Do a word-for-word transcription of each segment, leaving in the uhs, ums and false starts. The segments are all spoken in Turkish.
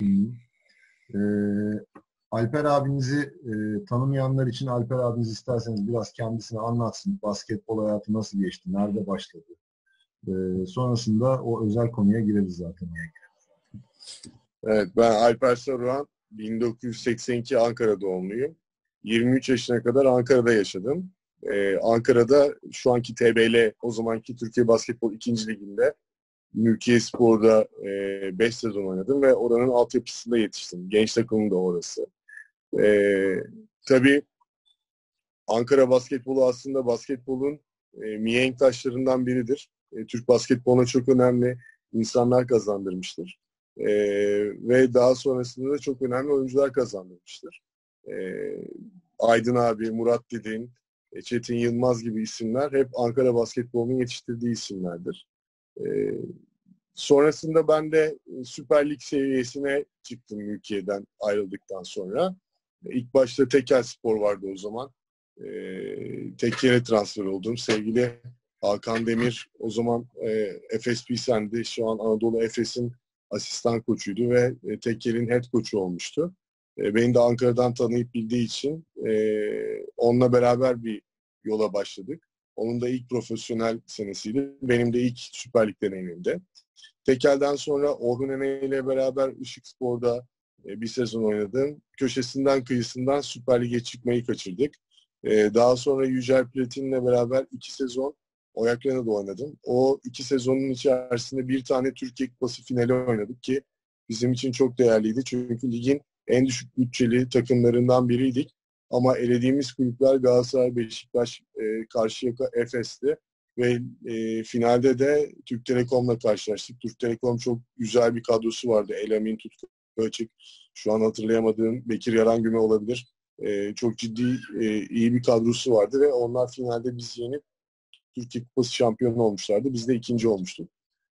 Hı. Ee, Alper abinizi e, tanımayanlar için Alper abiniz isterseniz biraz kendisini anlatsın. Basketbol hayatı nasıl geçti? Nerede başladı? Ee, sonrasında o özel konuya gireriz zaten. Evet, ben Alper Saruhan, bin dokuz yüz seksen iki Ankara doğumluyum. yirmi üç yaşına kadar Ankara'da yaşadım. Ee, Ankara'da şu anki T B L, o zamanki Türkiye Basketbol ikinci Ligi'nde Mülkiye Spor'da beş sezon oynadım ve oranın altyapısında yetiştim. Genç takımım da orası. Ee, tabii Ankara basketbolu aslında basketbolun e, mihenk taşlarından biridir. E, Türk basketboluna çok önemli insanlar kazandırmıştır. E, ve daha sonrasında da çok önemli oyuncular kazandırmıştır. E, Aydın abi, Murat Didin, e, Çetin Yılmaz gibi isimler hep Ankara basketbolunun yetiştirdiği isimlerdir. E, sonrasında ben de Süper Lig seviyesine çıktım Mülkiye'den ayrıldıktan sonra. E, ilk başta Tekelspor vardı o zaman. E, Tekkere transfer oldum. Sevgili Hakan Demir o zaman e, Efes Pilsen'di. Şu an Anadolu Efes'in asistan koçuydu ve e, Tekkere'nin head koçu olmuştu. E, beni de Ankara'dan tanıyıp bildiği için e, onunla beraber bir yola başladık. Onun da ilk profesyonel senesiydi. Benim de ilk Süper Lig deneyimimdi. Tekel'den sonra Orhun Ene ile beraber Işıkspor'da e, bir sezon oynadım. Köşesinden kıyısından Süper Lig'e çıkmayı kaçırdık. E, daha sonra Yücel Platin'le beraber iki sezon Oyaklan'da oynadım. O iki sezonun içerisinde bir tane Türkiye Kupası finali oynadık ki bizim için çok değerliydi. Çünkü ligin en düşük bütçeli takımlarından biriydik. Ama elediğimiz kulüpler Galatasaray, Beşiktaş, e, Karşıyaka, Efes'ti. Ve e, finalde de Türk Telekom'la karşılaştık. Türk Telekom çok güzel bir kadrosu vardı. Elamin, Tutku Açık, şu an hatırlayamadığım Bekir Yarangüme olabilir. E, çok ciddi, e, iyi bir kadrosu vardı ve onlar finalde bizi yenip Türkiye Kupası şampiyonu olmuşlardı. Biz de ikinci olmuştuk.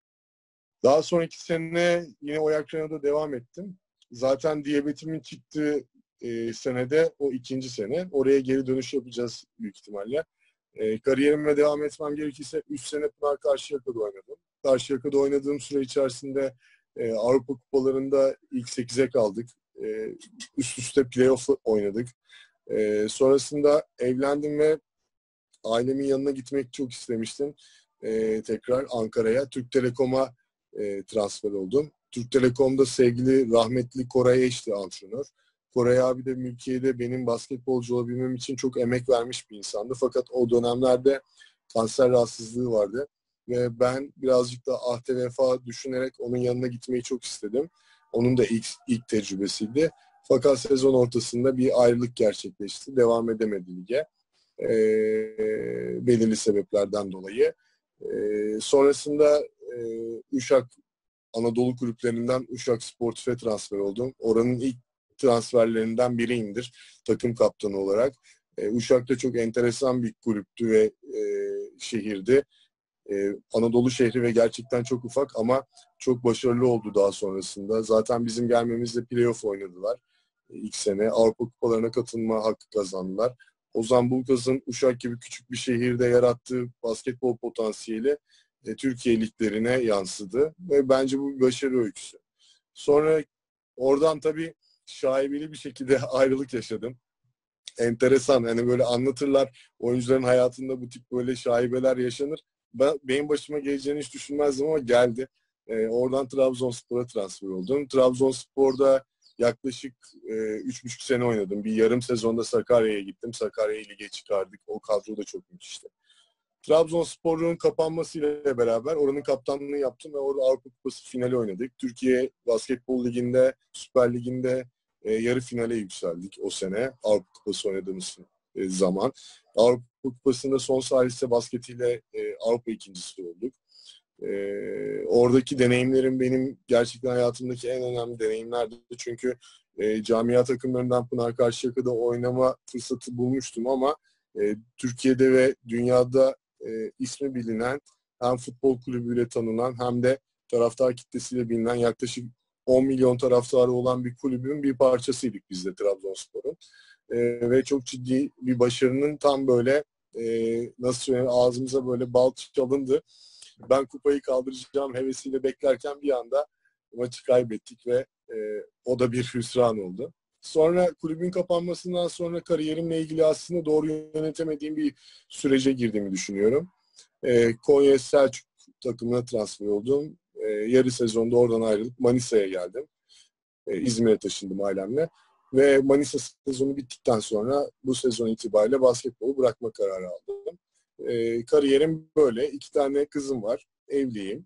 Daha sonraki sene yine Oyakrana'da devam ettim. Zaten diyabetimin çıktığı e, senede o ikinci sene. Oraya geri dönüş yapacağız büyük ihtimalle. E, kariyerime devam etmem gerekirse üç sene Pınar Karşıyaka'da oynadım. Karşıyaka'da oynadığım süre içerisinde e, Avrupa Kupalarında ilk sekize kaldık. E, üst üste playoff oynadık. E, sonrasında evlendim ve ailemin yanına gitmek çok istemiştim. E, tekrar Ankara'ya, Türk Telekom'a e, transfer oldum. Türk Telekom'da sevgili rahmetli Koray Eş'ti antrenör. Koray abi de Mülkiye'de benim basketbolcu olabilmem için çok emek vermiş bir insandı. Fakat o dönemlerde kanser rahatsızlığı vardı. Ve ben birazcık da ahde vefa düşünerek onun yanına gitmeyi çok istedim. Onun da ilk, ilk tecrübesiydi. Fakat sezon ortasında bir ayrılık gerçekleşti. Devam edemedi lige. E, belirli sebeplerden dolayı. E, sonrasında e, Uşak Anadolu kulüplerinden Uşak Sportif'e transfer oldum. Oranın ilk transferlerinden biriyimdir takım kaptanı olarak. E, Uşak da çok enteresan bir kulüptü ve e, şehirdi. E, Anadolu şehri ve gerçekten çok ufak ama çok başarılı oldu daha sonrasında. Zaten bizim gelmemizde playoff oynadılar. E, ilk sene Avrupa Kupalarına katılma hakkı kazandılar. Ozan Bulkaz'ın Uşak gibi küçük bir şehirde yarattığı basketbol potansiyeli e, Türkiye liglerine yansıdı ve bence bu bir başarı öyküsü. Sonra oradan tabii şaibeli bir şekilde ayrılık yaşadım. Enteresan, hani böyle anlatırlar oyuncuların hayatında bu tip böyle şaibeler yaşanır. Ben, benim başıma geleceğini hiç düşünmezdim ama geldi. E, oradan Trabzonspor'a transfer oldum. Trabzonspor'da yaklaşık e, üç buçuk sene oynadım. Bir yarım sezonda Sakarya'ya gittim. Sakarya'yı lige çıkardık. O kadro da çok müthişti. Trabzonspor'un kapanmasıyla beraber oranın kaptanlığını yaptım ve orada Avrupa Kupası finali oynadık. Türkiye Basketbol Ligi'nde, Süper Ligi'nde e, yarı finale yükseldik o sene. Avrupa Kupası oynadığımız e, zaman. Avrupa Kupası'nda son salise basketiyle e, Avrupa ikincisi olduk. E, oradaki deneyimlerim benim gerçekten hayatımdaki en önemli deneyimlerdi. Çünkü e, camia takımlarından Pınar Karşıyaka'da oynama fırsatı bulmuştum ama e, Türkiye'de ve dünyada e, ismi bilinen, hem futbol kulübüyle tanınan hem de taraftar kitlesiyle bilinen yaklaşık on milyon taraftarı olan bir kulübün bir parçasıydık biz de Trabzonspor'un. E, ve çok ciddi bir başarının tam böyle e, nasıl söyleyeyim ağzımıza böyle bal çalındı. Ben kupayı kaldıracağım hevesiyle beklerken bir anda maçı kaybettik ve E, o da bir hüsran oldu. Sonra kulübün kapanmasından sonra kariyerimle ilgili aslında doğru yönetemediğim bir sürece girdiğimi düşünüyorum. E, Konya Selçuk takımına transfer oldum. E, yarı sezonda oradan ayrılıp Manisa'ya geldim. E, İzmir'e taşındım ailemle. Ve Manisa sezonu bittikten sonra bu sezon itibariyle basketbolu bırakma kararı aldım. E, kariyerim böyle. İki tane kızım var. Evliyim.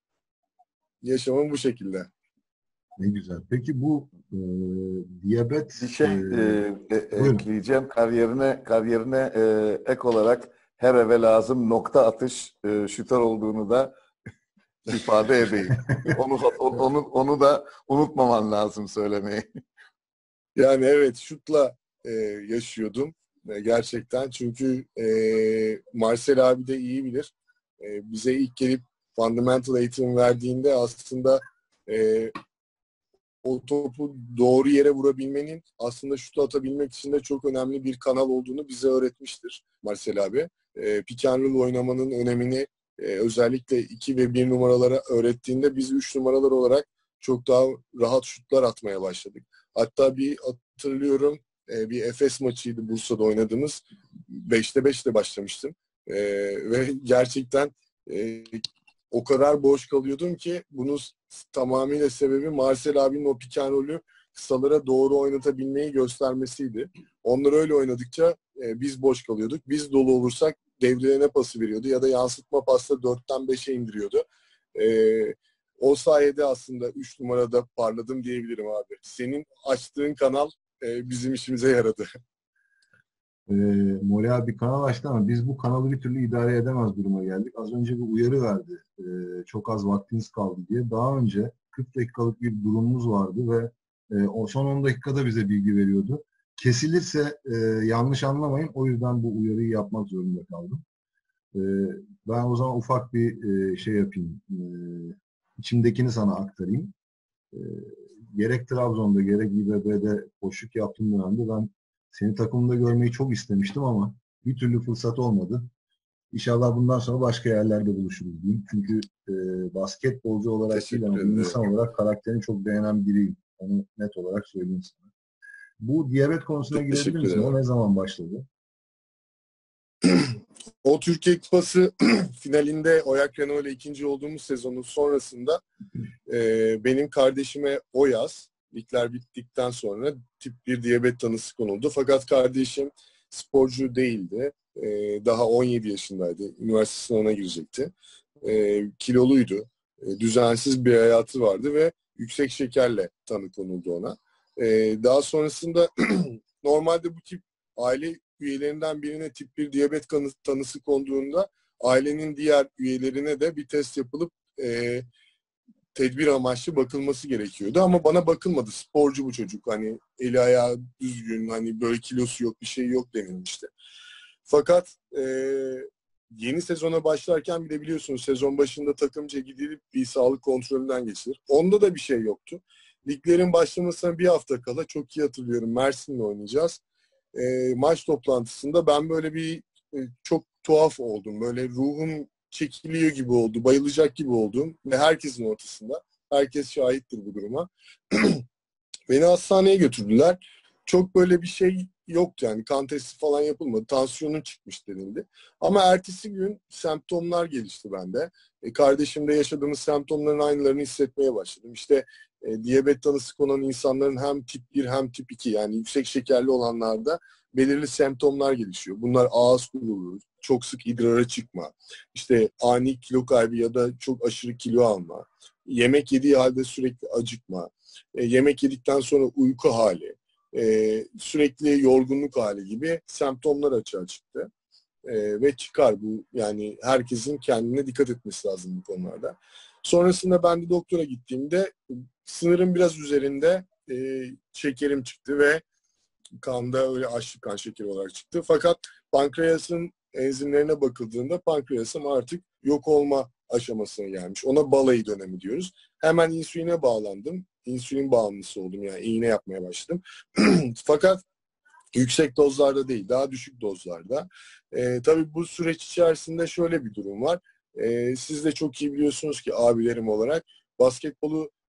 Yaşamım bu şekilde. Ne güzel. Peki bu e, diyabet Bir şey e, e, e, buyurun. ekleyeceğim. Kariyerine kariyerine e, ek olarak her eve lazım nokta atış e, şütör olduğunu da ifade edeyim. Onu, onu, onu da unutmaman lazım söylemeyi. Yani evet, şutla e, yaşıyordum e, gerçekten. Çünkü e, Marcel abi de iyi bilir. E, bize ilk gelip fundamental eğitim verdiğinde aslında e, o topu doğru yere vurabilmenin, aslında şutu atabilmek için de çok önemli bir kanal olduğunu bize öğretmiştir Marcel abi. E, pick and roll oynamanın önemini e, özellikle iki ve bir numaralara öğrettiğinde biz üç numaralar olarak çok daha rahat şutlar atmaya başladık. Hatta bir hatırlıyorum, e, bir Efes maçıydı Bursa'da oynadığımız. beşte beşle başlamıştım. E, ve gerçekten e, o kadar boş kalıyordum ki bunun tamamıyla sebebi Marcel abinin o pick and roll'ü kısalara doğru oynatabilmeyi göstermesiydi. Onlar öyle oynadıkça e, biz boş kalıyorduk. Biz dolu olursak devrelerine pası veriyordu ya da yansıtma pasta dörtten beşe indiriyordu. E, o sayede aslında üç numarada parladım diyebilirim abi. Senin açtığın kanal e, bizim işimize yaradı. E, Moli abi bir kanal açtı ama biz bu kanalı bir türlü idare edemez duruma geldik. Az önce bir uyarı verdi. E, çok az vaktiniz kaldı diye. Daha önce kırk dakikalık bir durumumuz vardı ve e, o son on dakikada bize bilgi veriyordu. Kesilirse e, yanlış anlamayın. O yüzden bu uyarıyı yapmak zorunda kaldım. E, ben o zaman ufak bir e, şey yapayım. E, içimdekini sana aktarayım. E, gerek Trabzon'da gerek İBB'de koçluk yaptığım dönemde ben seni takımda görmeyi çok istemiştim ama bir türlü fırsat olmadı. İnşallah bundan sonra başka yerlerde buluşuruz diyeyim. Çünkü e, basketbolcu olarak değil ama Teşekkür ederim. insan olarak karakterini çok beğenen biriyim. Onu net olarak söyleyeyim sana. Bu diyabet konusuna Çok girebilir teşekkür misin? O ederim. ne zaman başladı? O Türkiye Kupası finalinde Oyak Renault ile ikinci olduğumuz sezonun sonrasında e, benim kardeşime o yaz, ligler bittikten sonra tip bir diyabet tanısı konuldu. Fakat kardeşim sporcu değildi. E, daha on yedi yaşındaydı. Üniversite sınavına girecekti. E, kiloluydu. E, düzensiz bir hayatı vardı ve yüksek şekerle tanı konuldu ona. E, daha sonrasında normalde bu tip aile üyelerinden birine tip bir diyabet tanısı konduğunda ailenin diğer üyelerine de bir test yapılıp e, tedbir amaçlı bakılması gerekiyordu. Ama bana bakılmadı. Sporcu bu çocuk. Hani eli ayağı düzgün, hani böyle kilosu yok, bir şey yok denilmişti. Fakat e, yeni sezona başlarken bir de biliyorsunuz sezon başında takımca gidilip bir sağlık kontrolünden geçilir. Onda da bir şey yoktu. Liglerin başlamasına bir hafta kala, çok iyi hatırlıyorum, Mersin'le oynayacağız. E, maç toplantısında ben böyle bir e, çok tuhaf oldum. Böyle ruhum çekiliyor gibi oldu, bayılacak gibi oldum ve herkesin ortasında. Herkes şahittir bu duruma. Beni hastaneye götürdüler. Çok böyle bir şey yoktu yani, kan testi falan yapılmadı. Tansiyonun çıkmış denildi. Ama ertesi gün semptomlar gelişti bende. E, kardeşimde yaşadığımız semptomların aynılarını hissetmeye başladım. İşte e, diyabet tanısı konan insanların hem tip bir hem tip iki, yani yüksek şekerli olanlarda belirli semptomlar gelişiyor. Bunlar ağız kuruluğu, çok sık idrara çıkma, işte ani kilo kaybı ya da çok aşırı kilo alma, yemek yediği halde sürekli acıkma, e, yemek yedikten sonra uyku hali, e, sürekli yorgunluk hali gibi semptomlar açığa çıktı. E, ve çıkar bu, yani herkesin kendine dikkat etmesi lazım bu konularda. Sonrasında ben de doktora gittiğimde sınırın biraz üzerinde e, şekerim çıktı ve kanda öyle açlık kan şekeri olarak çıktı. Fakat pankreasın enzimlerine bakıldığında pankreasım artık yok olma aşamasına gelmiş. Ona balayı dönemi diyoruz. Hemen insüline bağlandım. İnsülin bağımlısı oldum, yani iğne yapmaya başladım. Fakat yüksek dozlarda değil, daha düşük dozlarda. Ee, tabii bu süreç içerisinde şöyle bir durum var. Ee, siz de çok iyi biliyorsunuz ki abilerim olarak basketbolu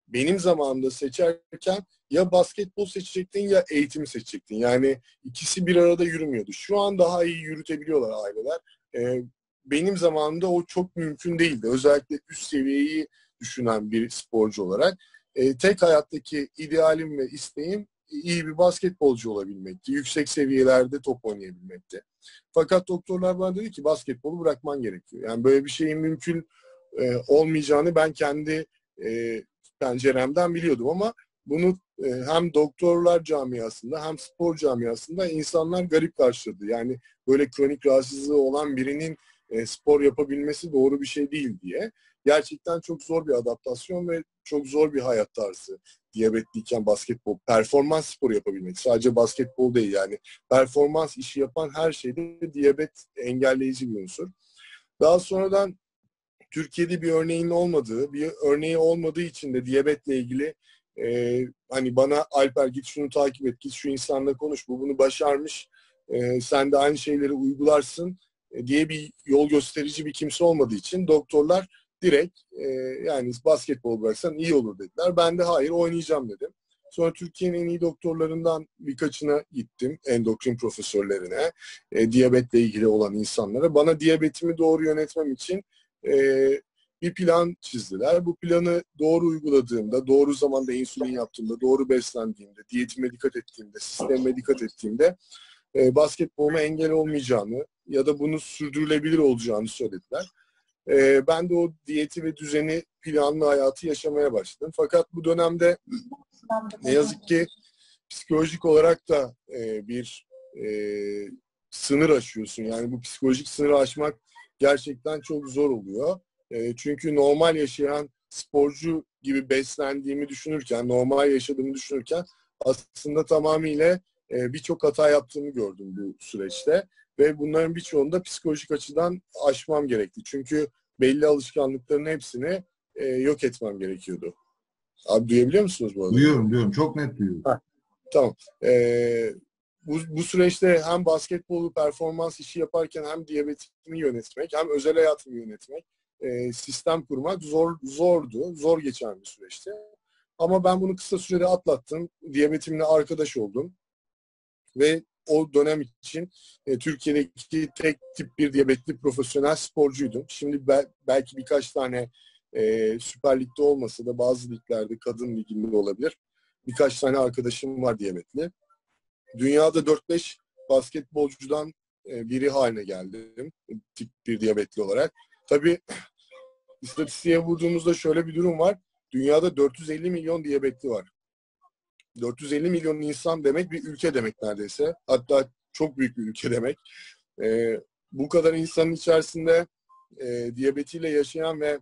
benim zamanımda seçerken ya basketbol seçecektin ya eğitimi seçecektin. Yani ikisi bir arada yürümüyordu. Şu an daha iyi yürütebiliyorlar aileler. Ee, benim zamanımda o çok mümkün değildi. Özellikle üst seviyeyi düşünen bir sporcu olarak. Ee, tek hayattaki idealim ve isteğim iyi bir basketbolcu olabilmekti. Yüksek seviyelerde top oynayabilmekti. Fakat doktorlar bana dedi ki basketbolu bırakman gerekiyor. Yani böyle bir şeyin mümkün e, olmayacağını ben kendi e, penceremden biliyordum ama bunu e, hem doktorlar camiasında hem spor camiasında insanlar garip karşıladı. Yani böyle kronik rahatsızlığı olan birinin e, spor yapabilmesi doğru bir şey değil diye. Gerçekten çok zor bir adaptasyon ve çok zor bir hayat tarzı. Diyabetliyken basketbol, performans sporu yapabilmek. Sadece basketbol değil yani. Performans işi yapan her şeyde diyabet engelleyici bir unsur. Daha sonradan Türkiye'de bir örneğin olmadığı, bir örneği olmadığı için de diyabetle ilgili e, hani bana Alper git şunu takip et, git şu insanla konuş, bu bunu başarmış, e, sen de aynı şeyleri uygularsın e, diye bir yol gösterici bir kimse olmadığı için doktorlar direkt e, yani basketbol bıraksan iyi olur dediler. Ben de hayır oynayacağım dedim. Sonra Türkiye'nin en iyi doktorlarından birkaçına gittim, endokrin profesörlerine, e, diyabetle ilgili olan insanlara. Bana diyabetimi doğru yönetmem için e, bir plan çizdiler. Bu planı doğru uyguladığımda, doğru zamanda insülin yaptığımda, doğru beslendiğimde, diyetime dikkat ettiğimde, sistemime dikkat ettiğimde e, basketboluma engel olmayacağını ya da bunu sürdürülebilir olacağını söylediler. E, ben de o diyeti ve düzeni, planlı hayatı yaşamaya başladım. Fakat bu dönemde ne yazık ki psikolojik olarak da e, bir e, sınır aşıyorsun. Yani bu psikolojik sınırı aşmak gerçekten çok zor oluyor. E, çünkü normal yaşayan sporcu gibi beslendiğimi düşünürken, normal yaşadığımı düşünürken aslında tamamıyla e, birçok hata yaptığımı gördüm bu süreçte. Ve bunların birçoğunu da psikolojik açıdan aşmam gerekti. Çünkü belli alışkanlıkların hepsini e, yok etmem gerekiyordu. Abi duyabiliyor musunuz bu arada? Duyuyorum, duyuyorum. Çok net duyuyorum. Ha, tamam. Ee, bu, bu süreçte hem basketbolu performans işi yaparken hem diyabetimi yönetmek, hem özel hayatımı yönetmek, e, sistem kurmak zor zordu. Zor geçen bir süreçti. Ama ben bunu kısa sürede atlattım. Diyabetimle arkadaş oldum. Ve o dönem için e, Türkiye'deki tek tip bir diyabetli profesyonel sporcuydum. Şimdi be, belki birkaç tane e, Süper Lig'de olmasa da bazı liglerde, kadın liginde olabilir. Birkaç tane arkadaşım var diyabetli. Dünyada dört beş basketbolcudan e, biri haline geldim. Tip bir diyabetli olarak. Tabii istatistiğe vurduğumuzda şöyle bir durum var. Dünyada dört yüz elli milyon diyabetli var. dört yüz elli milyon insan demek bir ülke demek neredeyse. Hatta çok büyük bir ülke demek. E, bu kadar insanın içerisinde e, diyabetiyle yaşayan ve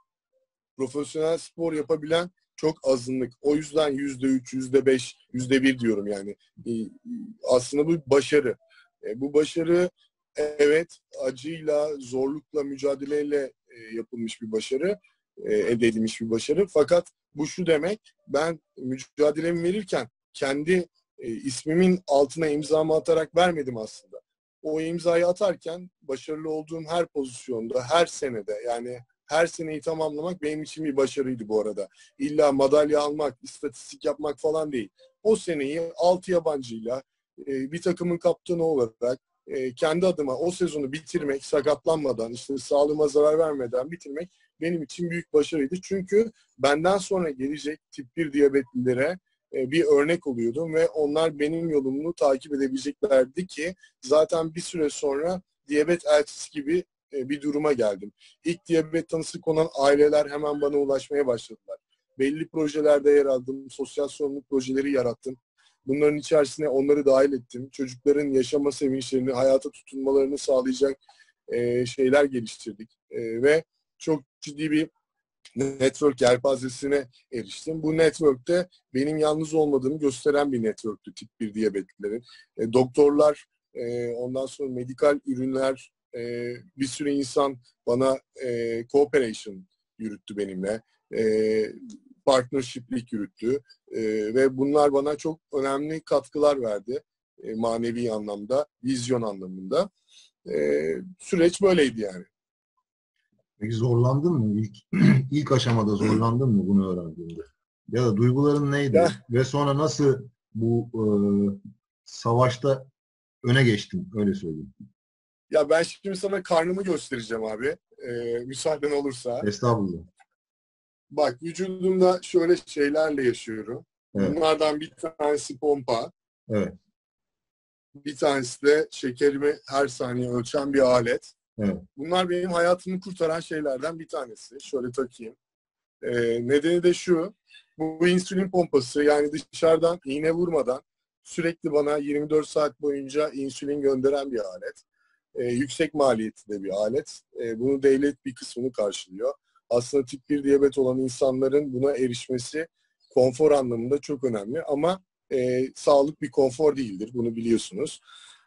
profesyonel spor yapabilen çok azınlık. O yüzden yüzde üç, yüzde beş, yüzde bir diyorum yani. E, aslında bu başarı. E, bu başarı evet acıyla, zorlukla, mücadeleyle e, yapılmış bir başarı, e, elde edilmiş bir başarı. Fakat bu şu demek, ben mücadelemi verirken kendi e, ismimin altına imzamı atarak vermedim aslında. O imzayı atarken başarılı olduğum her pozisyonda, her senede yani her seneyi tamamlamak benim için bir başarıydı bu arada. İlla madalya almak, istatistik yapmak falan değil. O seneyi altı yabancıyla e, bir takımın kaptanı olarak e, kendi adıma o sezonu bitirmek, sakatlanmadan, işte sağlığıma zarar vermeden bitirmek benim için büyük başarıydı. Çünkü benden sonra gelecek tip bir diyabetlilere e, bir örnek oluyordum ve onlar benim yolumu takip edebileceklerdi ki zaten bir süre sonra diyabet elçisi gibi e, bir duruma geldim. İlk diyabet tanısı konan aileler hemen bana ulaşmaya başladılar. Belli projelerde yer aldım, sosyal sorumluluk projeleri yarattım. Bunların içerisine onları dahil ettim. Çocukların yaşama sevinçlerini, hayata tutunmalarını sağlayacak e, şeyler geliştirdik. E, ve çok ciddi bir network yelpazesine eriştim. Bu network'te benim yalnız olmadığımı gösteren bir network'tü tip bir diyabetlilerin. E, doktorlar, e, ondan sonra medikal ürünler, e, bir sürü insan bana e, cooperation yürüttü benimle. E, partnership'lik yürüttü. E, ve bunlar bana çok önemli katkılar verdi. E, manevi anlamda, vizyon anlamında. E, süreç böyleydi yani. Peki zorlandın mı? İlk, ilk aşamada zorlandın mı bunu öğrendiğinde? Ya da duyguların neydi? Ya, Ve sonra nasıl bu e, savaşta öne geçtin? Öyle söyleyeyim. ya ben şimdi sana karnımı göstereceğim abi. Ee, müsaaden olursa. Estağfurullah. Bak, vücudumda şöyle şeylerle yaşıyorum. Evet. Bunlardan bir tanesi pompa. Evet. Bir tanesi de şekerimi her saniye ölçen bir alet. Evet. Bunlar benim hayatımı kurtaran şeylerden bir tanesi. Şöyle takayım. Ee, nedeni de şu. Bu, bu insülin pompası, yani dışarıdan iğne vurmadan sürekli bana yirmi dört saat boyunca insülin gönderen bir alet. Ee, yüksek maliyetli de bir alet. Ee, bunu devlet bir kısmını karşılıyor. Aslında tip bir diyabet olan insanların buna erişmesi konfor anlamında çok önemli. Ama e, sağlık bir konfor değildir. Bunu biliyorsunuz.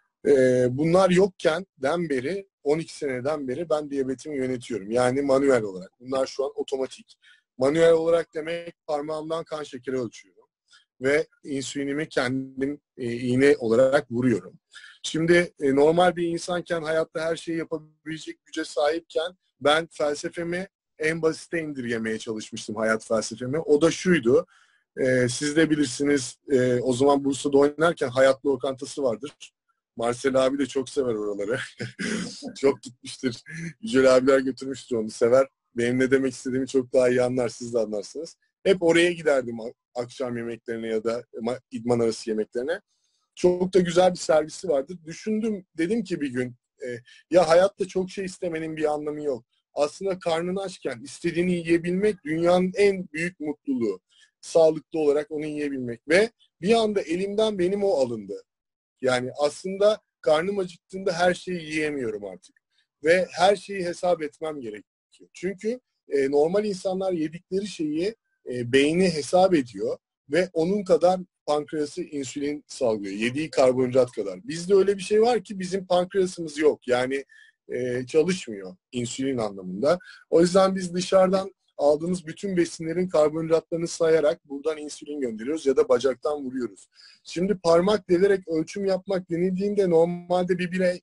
Ee, bunlar yokken den beri, on iki seneden beri ben diyabetimi yönetiyorum. Yani manuel olarak. Bunlar şu an otomatik. Manuel olarak demek, parmağımdan kan şekeri ölçüyorum. Ve insülinimi kendim e, iğne olarak vuruyorum. Şimdi e, normal bir insanken, hayatta her şeyi yapabilecek güce sahipken, ben felsefemi en basite indirgemeye çalışmıştım, hayat felsefemi. O da şuydu. E, siz de bilirsiniz, e, o zaman Bursa'da oynarken Hayat Lokantası vardır. Marcel abi de çok sever oraları. Çok gitmiştir. Yücel abiler götürmüştür, onu sever. Benim ne demek istediğimi çok daha iyi anlar, siz de anlarsınız. Hep oraya giderdim akşam yemeklerine ya da idman arası yemeklerine. Çok da güzel bir servisi vardı. Düşündüm, dedim ki bir gün, e, ya hayatta çok şey istemenin bir anlamı yok. Aslında karnını açken istediğini yiyebilmek dünyanın en büyük mutluluğu. Sağlıklı olarak onu yiyebilmek. Ve bir anda elimden benim o alındı. Yani aslında karnım acıktığında her şeyi yiyemiyorum artık. Ve her şeyi hesap etmem gerekiyor. Çünkü e, normal insanlar yedikleri şeyi e, beyni hesap ediyor ve onun kadar pankreası insülin salgılıyor. Yediği karbonhidrat kadar. Bizde öyle bir şey var ki bizim pankreasımız yok. Yani e, çalışmıyor insülin anlamında. O yüzden biz dışarıdan aldığımız bütün besinlerin karbonhidratlarını sayarak buradan insülin gönderiyoruz ya da bacaktan vuruyoruz. Şimdi parmak delerek ölçüm yapmak denildiğinde, normalde bir birey,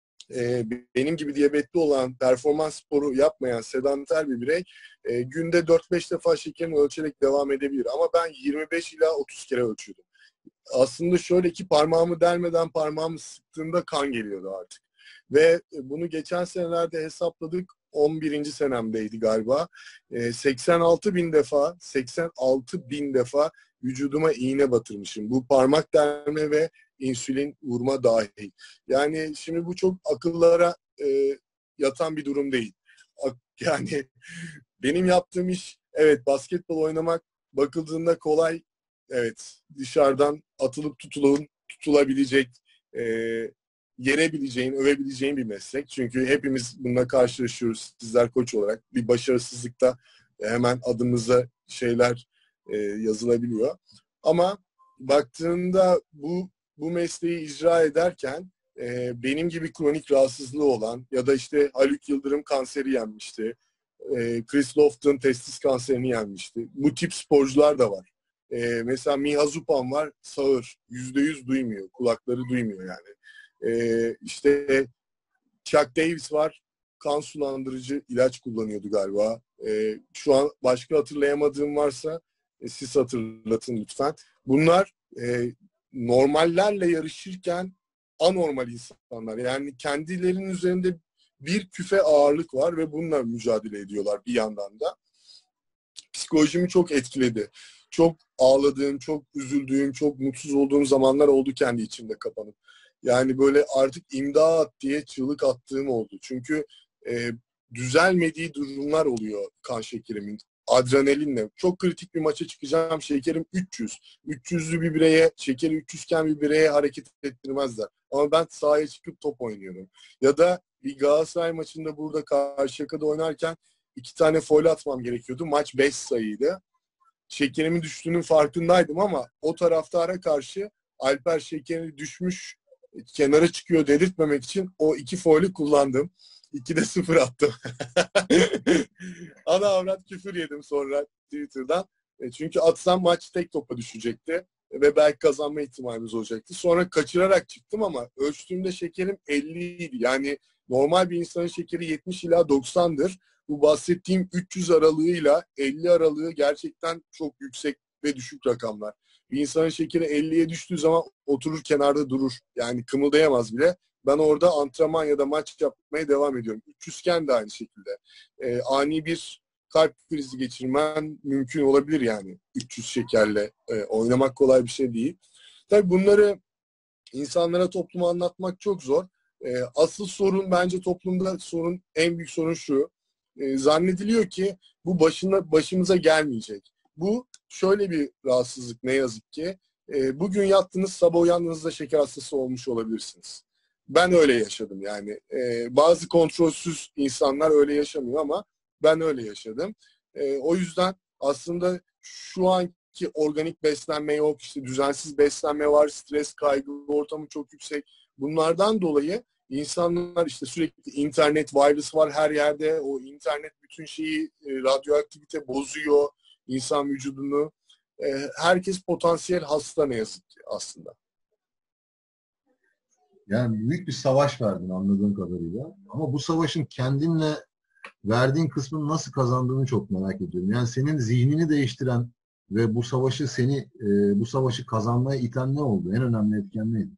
e, benim gibi diyabetli olan, performans sporu yapmayan sedanter bir birey e, günde dört beş defa şekerini ölçerek devam edebilir. Ama ben yirmi beş ila otuz kere ölçüyordum. Aslında şöyle ki, parmağımı delmeden parmağımı sıktığımda kan geliyordu artık. Ve bunu geçen senelerde hesapladık. on birinci senemdeydi galiba. E, seksen altı bin defa, seksen altı bin defa vücuduma iğne batırmışım. Bu parmak delme ve insülin vurma dahil. Yani şimdi bu çok akıllara e, yatan bir durum değil. Yani benim yaptığım iş, evet, basketbol oynamak bakıldığında kolay. Evet, dışarıdan atılıp tutulun, tutulabilecek, e, yenebileceğin, övebileceğin bir meslek. Çünkü hepimiz bununla karşılaşıyoruz. Sizler koç olarak bir başarısızlıkta hemen adımıza şeyler e, yazılabiliyor. Ama baktığında bu bu mesleği icra ederken e, benim gibi kronik rahatsızlığı olan ya da işte Haluk Yıldırım kanseri yenmişti. E, Chris Lofton testis kanserini yenmişti. Bu tip sporcular da var. E, mesela Miha Zupan var, sağır. Yüzde yüz duymuyor. Kulakları duymuyor yani. E, işte Chuck Davis var. Kan sulandırıcı ilaç kullanıyordu galiba. E, şu an başka hatırlayamadığım varsa e, siz hatırlatın lütfen. Bunlar e, normallerle yarışırken anormal insanlar. Yani kendilerinin üzerinde bir küfe ağırlık var ve bununla mücadele ediyorlar bir yandan da. Psikolojimi çok etkiledi. Çok ağladığım, çok üzüldüğüm, çok mutsuz olduğum zamanlar oldu kendi içimde kapanıp. Yani böyle artık imdat diye çığlık attığım oldu. Çünkü e, düzelmediği durumlar oluyor kan şekerimin. Adrenalinle. Çok kritik bir maça çıkacağım. Şekerim üç yüz. üç yüzlü bir bireye, şekeri üç yüz iken bir bireye hareket ettirmezler. Ama ben sahaya çıkıp top oynuyorum. Ya da bir Galatasaray maçında burada Karşıyaka'da oynarken iki tane foul atmam gerekiyordu. Maç beş sayıydı. Şekerimin düştüğünün farkındaydım ama o taraftara karşı Alper şekeri düşmüş, kenara çıkıyor dedirtmemek için o iki foul'ü kullandım. ikide sıfır attım. Ana avrat küfür yedim sonra Twitter'dan. E, çünkü atsam maç tek topa düşecekti ve belki kazanma ihtimalimiz olacaktı. Sonra kaçırarak çıktım ama ölçtüğümde şekerim elli idi. Yani normal bir insanın şekeri yetmiş ila doksandır. Bu bahsettiğim üç yüz aralığıyla elli aralığı gerçekten çok yüksek ve düşük rakamlar. Bir insanın şekeri elliye düştüğü zaman oturur kenarda durur. Yani kımıldayamaz bile. Ben orada antrenman ya da maç yapmaya devam ediyorum. üç yüzken de aynı şekilde. Ee, ani bir kalp krizi geçirmen mümkün olabilir yani. üç yüz şekerle e, oynamak kolay bir şey değil. Tabii bunları insanlara, topluma anlatmak çok zor. E, asıl sorun bence toplumda sorun, en büyük sorun şu. E, zannediliyor ki bu başına başımıza gelmeyecek. Bu şöyle bir rahatsızlık ne yazık ki. E, bugün yattınız, sabah uyandığınızda şeker hastası olmuş olabilirsiniz. Ben öyle yaşadım yani. E, bazı kontrolsüz insanlar öyle yaşamıyor ama ben öyle yaşadım. E, o yüzden aslında şu an ki organik beslenme yok, işte düzensiz beslenme var, stres, kaygı ortamı çok yüksek. Bunlardan dolayı insanlar işte sürekli internet, virüs var her yerde. O internet bütün şeyi, e, radyoaktivite bozuyor insan vücudunu. E, herkes potansiyel hasta ne yazık ki aslında. Yani büyük bir savaş verdin anladığım kadarıyla. Ama bu savaşın kendinle verdiğin kısmını nasıl kazandığını çok merak ediyorum. Yani senin zihnini değiştiren ve bu savaşı seni e, bu savaşı kazanmaya iten ne oldu? En önemli etken neydi?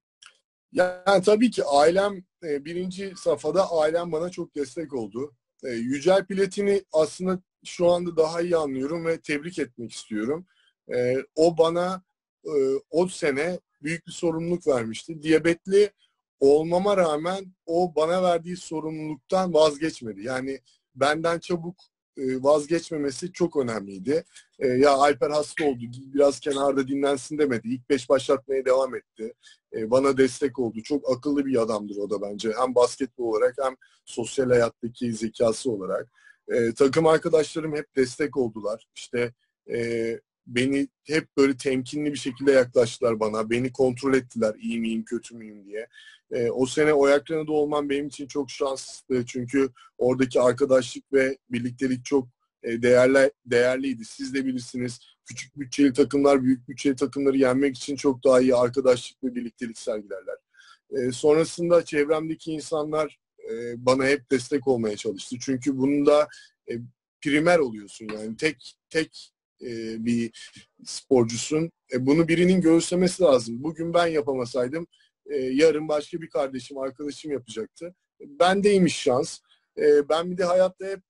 Yani tabii ki ailem, e, birinci safhada ailem bana çok destek oldu. E, Yücel Platin'i aslında şu anda daha iyi anlıyorum ve tebrik etmek istiyorum. E, o bana e, o sene büyük bir sorumluluk vermişti. Diyabetli olmama rağmen o bana verdiği sorumluluktan vazgeçmedi. Yani benden çabuk e, vazgeçmemesi çok önemliydi. E, ya Alper hasta oldu, biraz kenarda dinlensin demedi. İlk beş başlatmaya devam etti. E, bana destek oldu. Çok akıllı bir adamdır o da bence. Hem basketbol olarak hem sosyal hayattaki zekası olarak. E, takım arkadaşlarım hep destek oldular. İşte e, beni hep böyle temkinli bir şekilde yaklaştılar bana. Beni kontrol ettiler iyi miyim kötü müyüm diye. E, o sene Oyaklana'da olmam benim için çok şanslı. Çünkü oradaki arkadaşlık ve birliktelik çok e, değerli değerliydi. Siz de bilirsiniz. Küçük bütçeli takımlar büyük bütçeli takımları yenmek için çok daha iyi arkadaşlık ve birliktelik sergilerler. E, sonrasında çevremdeki insanlar e, bana hep destek olmaya çalıştı. Çünkü bunda e, primer oluyorsun yani tek tek e, bir sporcusun. E, bunu birinin göğüslemesi lazım. Bugün ben yapamasaydım e, yarın başka bir kardeşim, arkadaşım yapacaktı. E, bendeymiş şans. E, ben bir de hayatta hep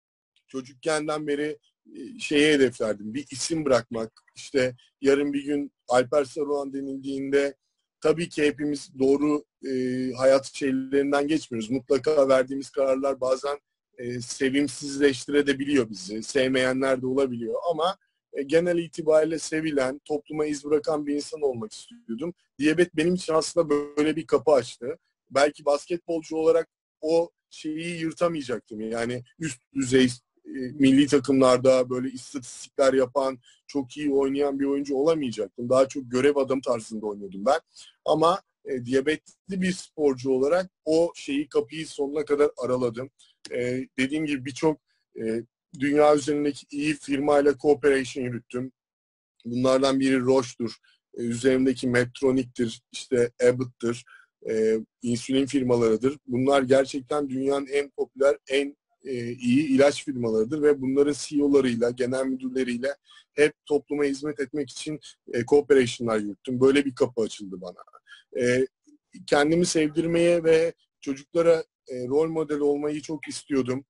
çocukkenden beri e, şeye hedeflerdim. Bir isim bırakmak. İşte yarın bir gün Alper Saruhan denildiğinde tabii ki hepimiz doğru e, hayat şeylerinden geçmiyoruz. Mutlaka verdiğimiz kararlar bazen e, sevimsizleştirebiliyor bizi. Sevmeyenler de olabiliyor ama e, genel itibariyle sevilen, topluma iz bırakan bir insan olmak istiyordum. Diyabet benim için aslında böyle bir kapı açtı. Belki basketbolcu olarak o şeyi yırtamayacaktım. Yani üst düzey milli takımlarda böyle istatistikler yapan, çok iyi oynayan bir oyuncu olamayacaktım. Daha çok görev adam tarzında oynuyordum ben. Ama e, diyabetli bir sporcu olarak o şeyi, kapıyı sonuna kadar araladım. E, dediğim gibi birçok e, dünya üzerindeki iyi firmayla cooperation yürüttüm. Bunlardan biri Roche'dur. E, üzerimdeki Medtronic'tir, işte Abbott'tır. E, insülin firmalarıdır. Bunlar gerçekten dünyanın en popüler, en e, iyi ilaç firmalarıdır ve bunların C E O'larıyla, genel müdürleriyle hep topluma hizmet etmek için e, cooperation'lar yürüttüm. Böyle bir kapı açıldı bana. E, kendimi sevdirmeye ve çocuklara e, rol model olmayı çok istiyordum.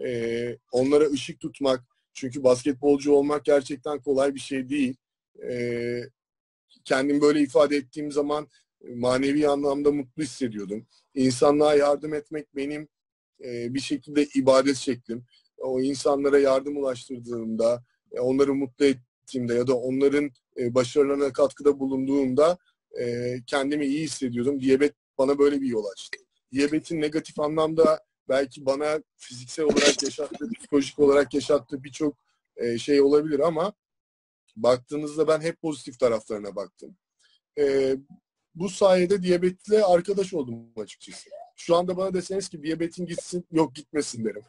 E, onlara ışık tutmak. Çünkü basketbolcu olmak gerçekten kolay bir şey değil. E, kendimi böyle ifade ettiğim zaman manevi anlamda mutlu hissediyordum. İnsanlığa yardım etmek benim e, bir şekilde ibadet şeklim. O insanlara yardım ulaştırdığımda, e, onları mutlu ettiğimde ya da onların e, başarılarına katkıda bulunduğumda e, kendimi iyi hissediyordum. Diyabet bana böyle bir yol açtı. Diyabetin negatif anlamda belki bana fiziksel olarak yaşattığı, psikolojik olarak yaşattığı birçok e, şey olabilir ama baktığınızda ben hep pozitif taraflarına baktım. E, bu sayede diyabetle arkadaş oldum açıkçası. Şu anda bana deseniz ki diyabetin gitsin, yok gitmesin derim.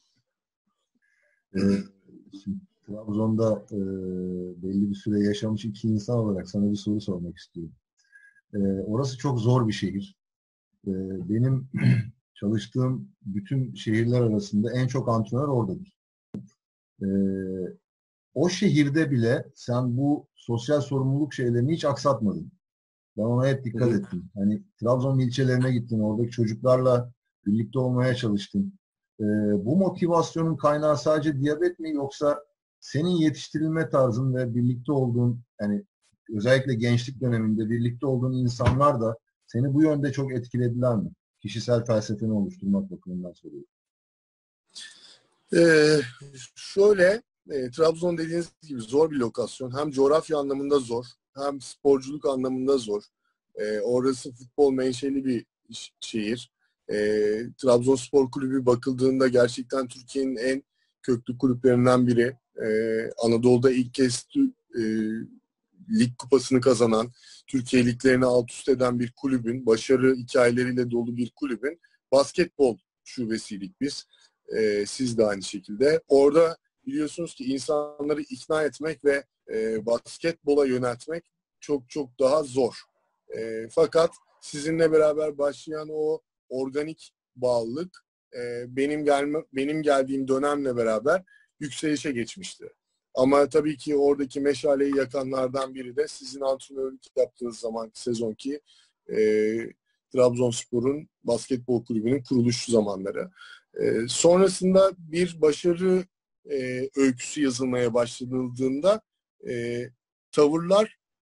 Ee, şimdi Trabzon'da e, belli bir süre yaşamış iki insan olarak sana bir soru sormak istiyorum. Ee, orası çok zor bir şehir. Ee, benim çalıştığım bütün şehirler arasında en çok antrenör oradadır. Ee, o şehirde bile sen bu sosyal sorumluluk şeylerini hiç aksatmadın. Ben ona hep dikkat Hı hı. ettim. Hani Trabzon ilçelerine gittin, oradaki çocuklarla birlikte olmaya çalıştın. Ee, bu motivasyonun kaynağı sadece diyabet mi, yoksa senin yetiştirilme tarzın ve birlikte olduğun, yani özellikle gençlik döneminde birlikte olduğun insanlar da seni bu yönde çok etkilediler mi? Kişisel felsefeni oluşturmak bakımından soruyorum. Ee, şöyle, e, Trabzon dediğiniz gibi zor bir lokasyon. Hem coğrafya anlamında zor, hem sporculuk anlamında zor. Ee, orası futbol menşeli bir ş- şehir. Ee, Trabzonspor Kulübü bakıldığında gerçekten Türkiye'nin en köklü kulüplerinden biri. Ee, Anadolu'da ilk kez tü- e, lig kupasını kazanan, Türkiye liglerini alt üst eden bir kulübün, başarı hikayeleriyle dolu bir kulübün basketbol şubesiydik biz. Ee, siz de aynı şekilde. Orada biliyorsunuz ki insanları ikna etmek ve e, basketbola yöneltmek çok çok daha zor. E, fakat sizinle beraber başlayan o organik bağlılık e, benim gelme, benim geldiğim dönemle beraber yükselişe geçmişti. Ama tabii ki oradaki meşaleyi yakanlardan biri de sizin antrenörlük yaptığınız zaman sezonki e, Trabzonspor'un basketbol kulübünün kuruluş zamanları. E, sonrasında bir başarı e, öyküsü yazılmaya başladığında e, tavırlar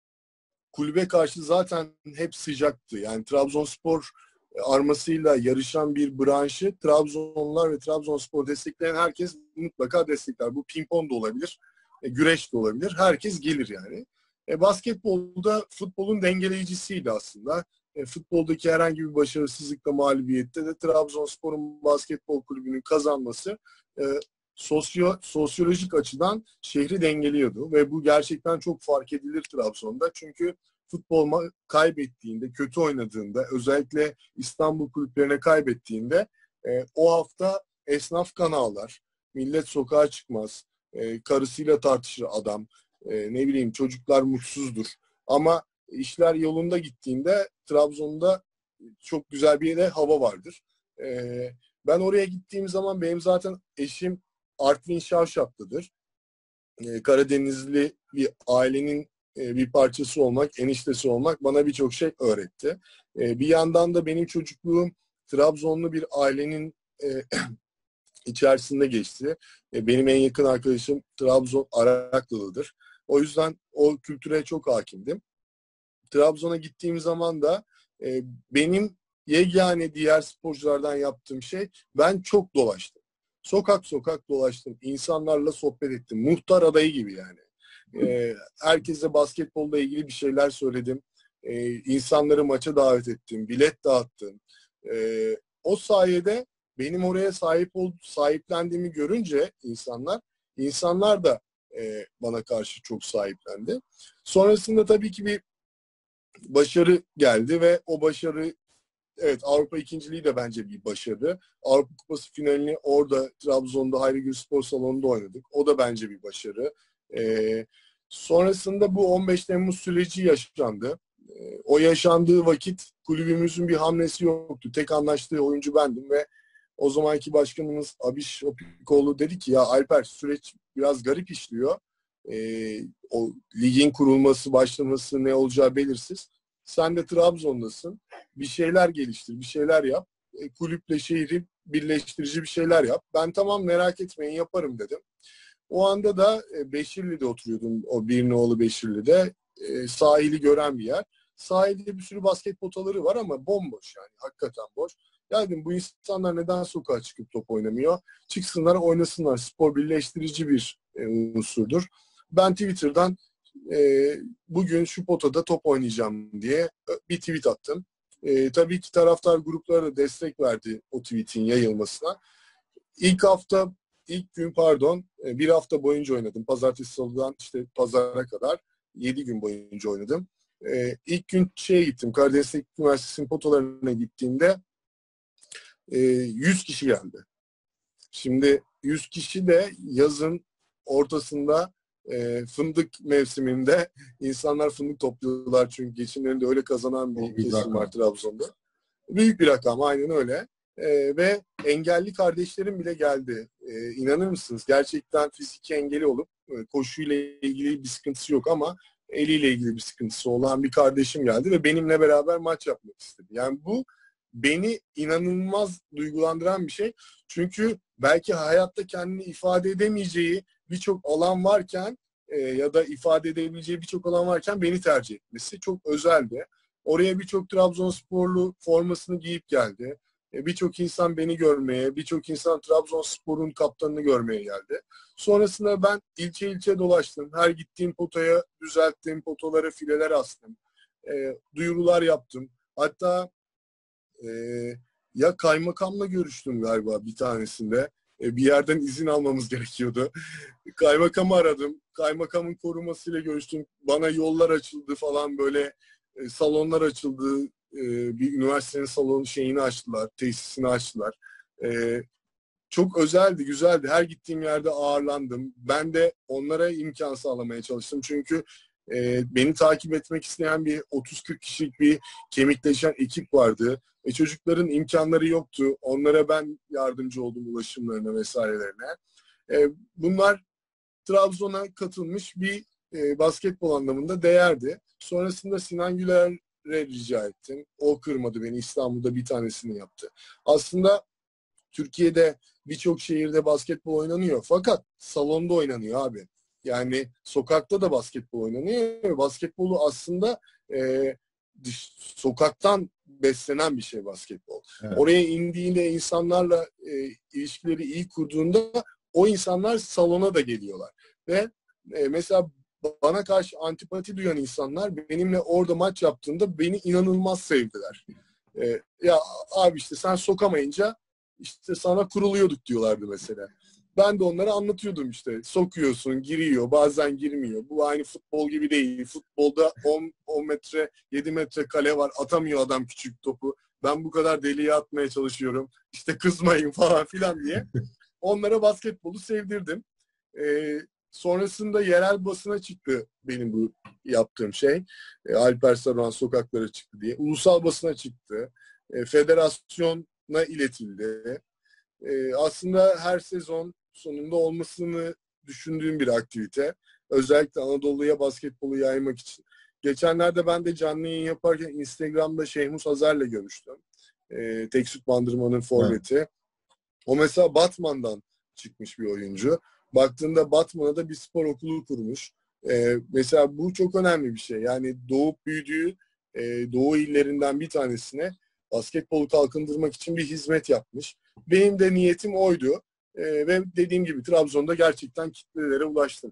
kulübe karşı zaten hep sıcaktı. Yani Trabzonspor armasıyla yarışan bir branşı Trabzonlular ve Trabzonspor destekleyen herkes mutlaka destekler. Bu pimpon da olabilir, e, güreş de olabilir. Herkes gelir yani. E, basketbolda futbolun dengeleyicisiydi aslında. E, futboldaki herhangi bir başarısızlıkla, mağlubiyette de Trabzonspor'un basketbol kulübünün kazanması e, sosyo, sosyolojik açıdan şehri dengeliyordu ve bu gerçekten çok fark edilir Trabzon'da. Çünkü futbol kaybettiğinde, kötü oynadığında, özellikle İstanbul kulüplerine kaybettiğinde e, o hafta esnaf kan ağlar, millet sokağa çıkmaz, e, karısıyla tartışır adam, e, ne bileyim çocuklar mutsuzdur. Ama işler yolunda gittiğinde Trabzon'da çok güzel bir de hava vardır. E, ben oraya gittiğim zaman benim zaten eşim Artvin Şavşatlı'dır. E, Karadenizli bir ailenin e, bir parçası olmak, eniştesi olmak bana birçok şey öğretti. E, bir yandan da benim çocukluğum Trabzonlu bir ailenin e, içerisinde geçti. E, benim en yakın arkadaşım Trabzon Araklı'dır. O yüzden o kültüre çok hakimdim. Trabzon'a gittiğim zaman da e, benim yegane diğer sporculardan yaptığım şey, ben çok dolaştım. Sokak sokak dolaştım. İnsanlarla sohbet ettim. Muhtar adayı gibi yani. E, herkese basketbolla ilgili bir şeyler söyledim. E, insanları maça davet ettim. Bilet dağıttım. E, o sayede benim oraya sahip ol, sahiplendiğimi görünce insanlar, insanlar da e, bana karşı çok sahiplendi. Sonrasında tabii ki bir başarı geldi ve o başarı, evet, Avrupa ikinciliği de bence bir başarı. Avrupa Kupası finalini orada Trabzon'da Hayrigül Spor Salonu'nda oynadık. O da bence bir başarı. Ee, sonrasında bu on beş Temmuz süreci yaşandı. Ee, o yaşandığı vakit kulübümüzün bir hamlesi yoktu. Tek anlaştığı oyuncu bendim ve o zamanki başkanımız Abiş Opikoğlu dedi ki, ya Alper, süreç biraz garip işliyor. Ee, o ligin kurulması, başlaması ne olacağı belirsiz. Sen de Trabzon'dasın. Bir şeyler geliştir, bir şeyler yap. E, kulüple şehri birleştirici bir şeyler yap. Ben tamam, merak etmeyin, yaparım dedim. O anda da e, Beşirli'de oturuyordum, o Birnoğlu Beşirli'de. E, sahili gören bir yer. Sahilde bir sürü basket potaları var ama bomboş yani, hakikaten boş. Ya dedim, bu insanlar neden sokağa çıkıp top oynamıyor? Çıksınlar, oynasınlar. Spor birleştirici bir e, unsurdur. Ben Twitter'dan e, bugün şu potada top oynayacağım diye bir tweet attım. E, tabii ki taraftar grupları da destek verdi o tweetin yayılmasına. İlk hafta, ilk gün pardon, bir hafta boyunca oynadım. Pazartesi, salıdan işte pazara kadar yedi gün boyunca oynadım. E, ilk gün şeye gittim, Karadeniz Teknik Üniversitesi'nin potalarına gittiğimde e, yüz kişi geldi. Şimdi yüz kişi de yazın ortasında, e, fındık mevsiminde insanlar fındık topluyorlar, çünkü geçimlerini de öyle kazanan bir Büyük bir kesim var rakam. Trabzon'da. Büyük bir rakam, aynen öyle. E, ve engelli kardeşlerim bile geldi. E, inanır mısınız? Gerçekten fiziki engeli olup e, koşuyla ilgili bir sıkıntısı yok ama eliyle ilgili bir sıkıntısı olan bir kardeşim geldi ve benimle beraber maç yapmak istedi. Yani bu beni inanılmaz duygulandıran bir şey. Çünkü belki hayatta kendini ifade edemeyeceği birçok alan varken e, ya da ifade edebileceği birçok alan varken beni tercih etmesi çok özeldi. Oraya birçok Trabzonsporlu formasını giyip geldi. E, birçok insan beni görmeye, birçok insan Trabzonspor'un kaptanını görmeye geldi. Sonrasında ben ilçe ilçe dolaştım. Her gittiğim potaya düzelttim, potalara fileler astım. E, duyurular yaptım. Hatta e, ya kaymakamla görüştüm galiba bir tanesinde. E, bir yerden izin almamız gerekiyordu. Kaymakamı aradım. Kaymakamın korumasıyla görüştüm. Bana yollar açıldı falan böyle e, salonlar açıldı. E, bir üniversitenin salonu şeyini açtılar, tesisini açtılar. E, çok özeldi, güzeldi. Her gittiğim yerde ağırlandım. Ben de onlara imkan sağlamaya çalıştım. Çünkü e, beni takip etmek isteyen bir otuz kırk kişilik bir kemikleşen ekip vardı. E, çocukların imkanları yoktu. Onlara ben yardımcı oldum ulaşımlarına vesairelerine. E, bunlar Trabzon'a katılmış bir e, basketbol anlamında değerdi. Sonrasında Sinan Güler'e rica ettim. O kırmadı beni. İstanbul'da bir tanesini yaptı. Aslında Türkiye'de birçok şehirde basketbol oynanıyor. Fakat salonda oynanıyor abi. Yani sokakta da basketbol oynanıyor. Basketbolu aslında e, dış, sokaktan beslenen bir şey basketbol. Evet. Oraya indiğinde insanlarla e, ilişkileri iyi kurduğunda o insanlar salona da geliyorlar. Ve e, mesela bana karşı antipati duyan insanlar benimle orada maç yaptığında beni inanılmaz sevdiler. E, ya abi işte sen sokamayınca İşte sana kuruluyorduk diyorlardı mesela. Ben de onlara anlatıyordum işte. Sokuyorsun, giriyor, bazen girmiyor. Bu aynı futbol gibi değil. Futbolda on metre, yedi metre kale var. Atamıyor adam küçük topu. Ben bu kadar deliye atmaya çalışıyorum. İşte kızmayın falan filan diye. Onlara basketbolu sevdirdim. Ee, sonrasında yerel basına çıktı benim bu yaptığım şey. Ee, Alper Saruhan sokaklara çıktı diye. Ulusal basına çıktı. Ee, federasyona iletildi. Ee, aslında her sezon sonunda olmasını düşündüğüm bir aktivite. Özellikle Anadolu'ya basketbolu yaymak için. Geçenlerde ben de canlı yayın yaparken Instagram'da Şehmus Hazar'la görüştüm. Ee, Teksüt Bandırma'nın forveti. Evet. O mesela Batman'dan çıkmış bir oyuncu. Baktığında Batman'a da bir spor okulu kurmuş. Ee, mesela bu çok önemli bir şey. Yani doğup büyüdüğü e, doğu illerinden bir tanesine basketbolu kalkındırmak için bir hizmet yapmış. Benim de niyetim oydu. Ee, ve dediğim gibi Trabzon'da gerçekten kitlelere ulaştım.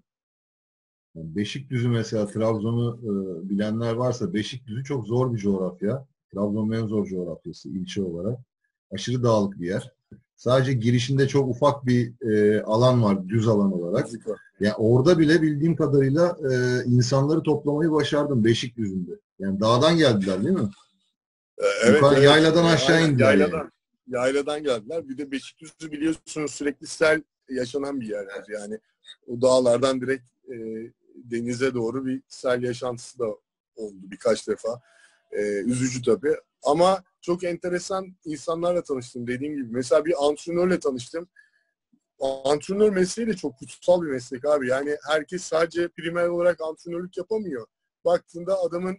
Beşikdüzü mesela Trabzon'u e, bilenler varsa Beşikdüzü çok zor bir coğrafya. Trabzon'un en zor coğrafyası ilçe olarak. Aşırı dağlık bir yer. Sadece girişinde çok ufak bir e, alan var düz alan olarak. Ya yani orada bile bildiğim kadarıyla e, insanları toplamayı başardım Beşikdüzü'nde. Yani dağdan geldiler değil mi? Evet, Yukarı, evet. Yayladan aşağı Aynen, indiler. yayladan, yani. Yayladan geldiler. Bir de Beşikdüzü biliyorsunuz sürekli sel yaşanan bir yerdir. Yani o dağlardan direkt e, denize doğru bir sel yaşantısı da oldu birkaç defa. E, üzücü tabii. Ama çok enteresan insanlarla tanıştım dediğim gibi. Mesela bir antrenörle tanıştım. Antrenör mesleği de çok kutsal bir meslek abi. Yani herkes sadece primer olarak antrenörlük yapamıyor. Baktığında adamın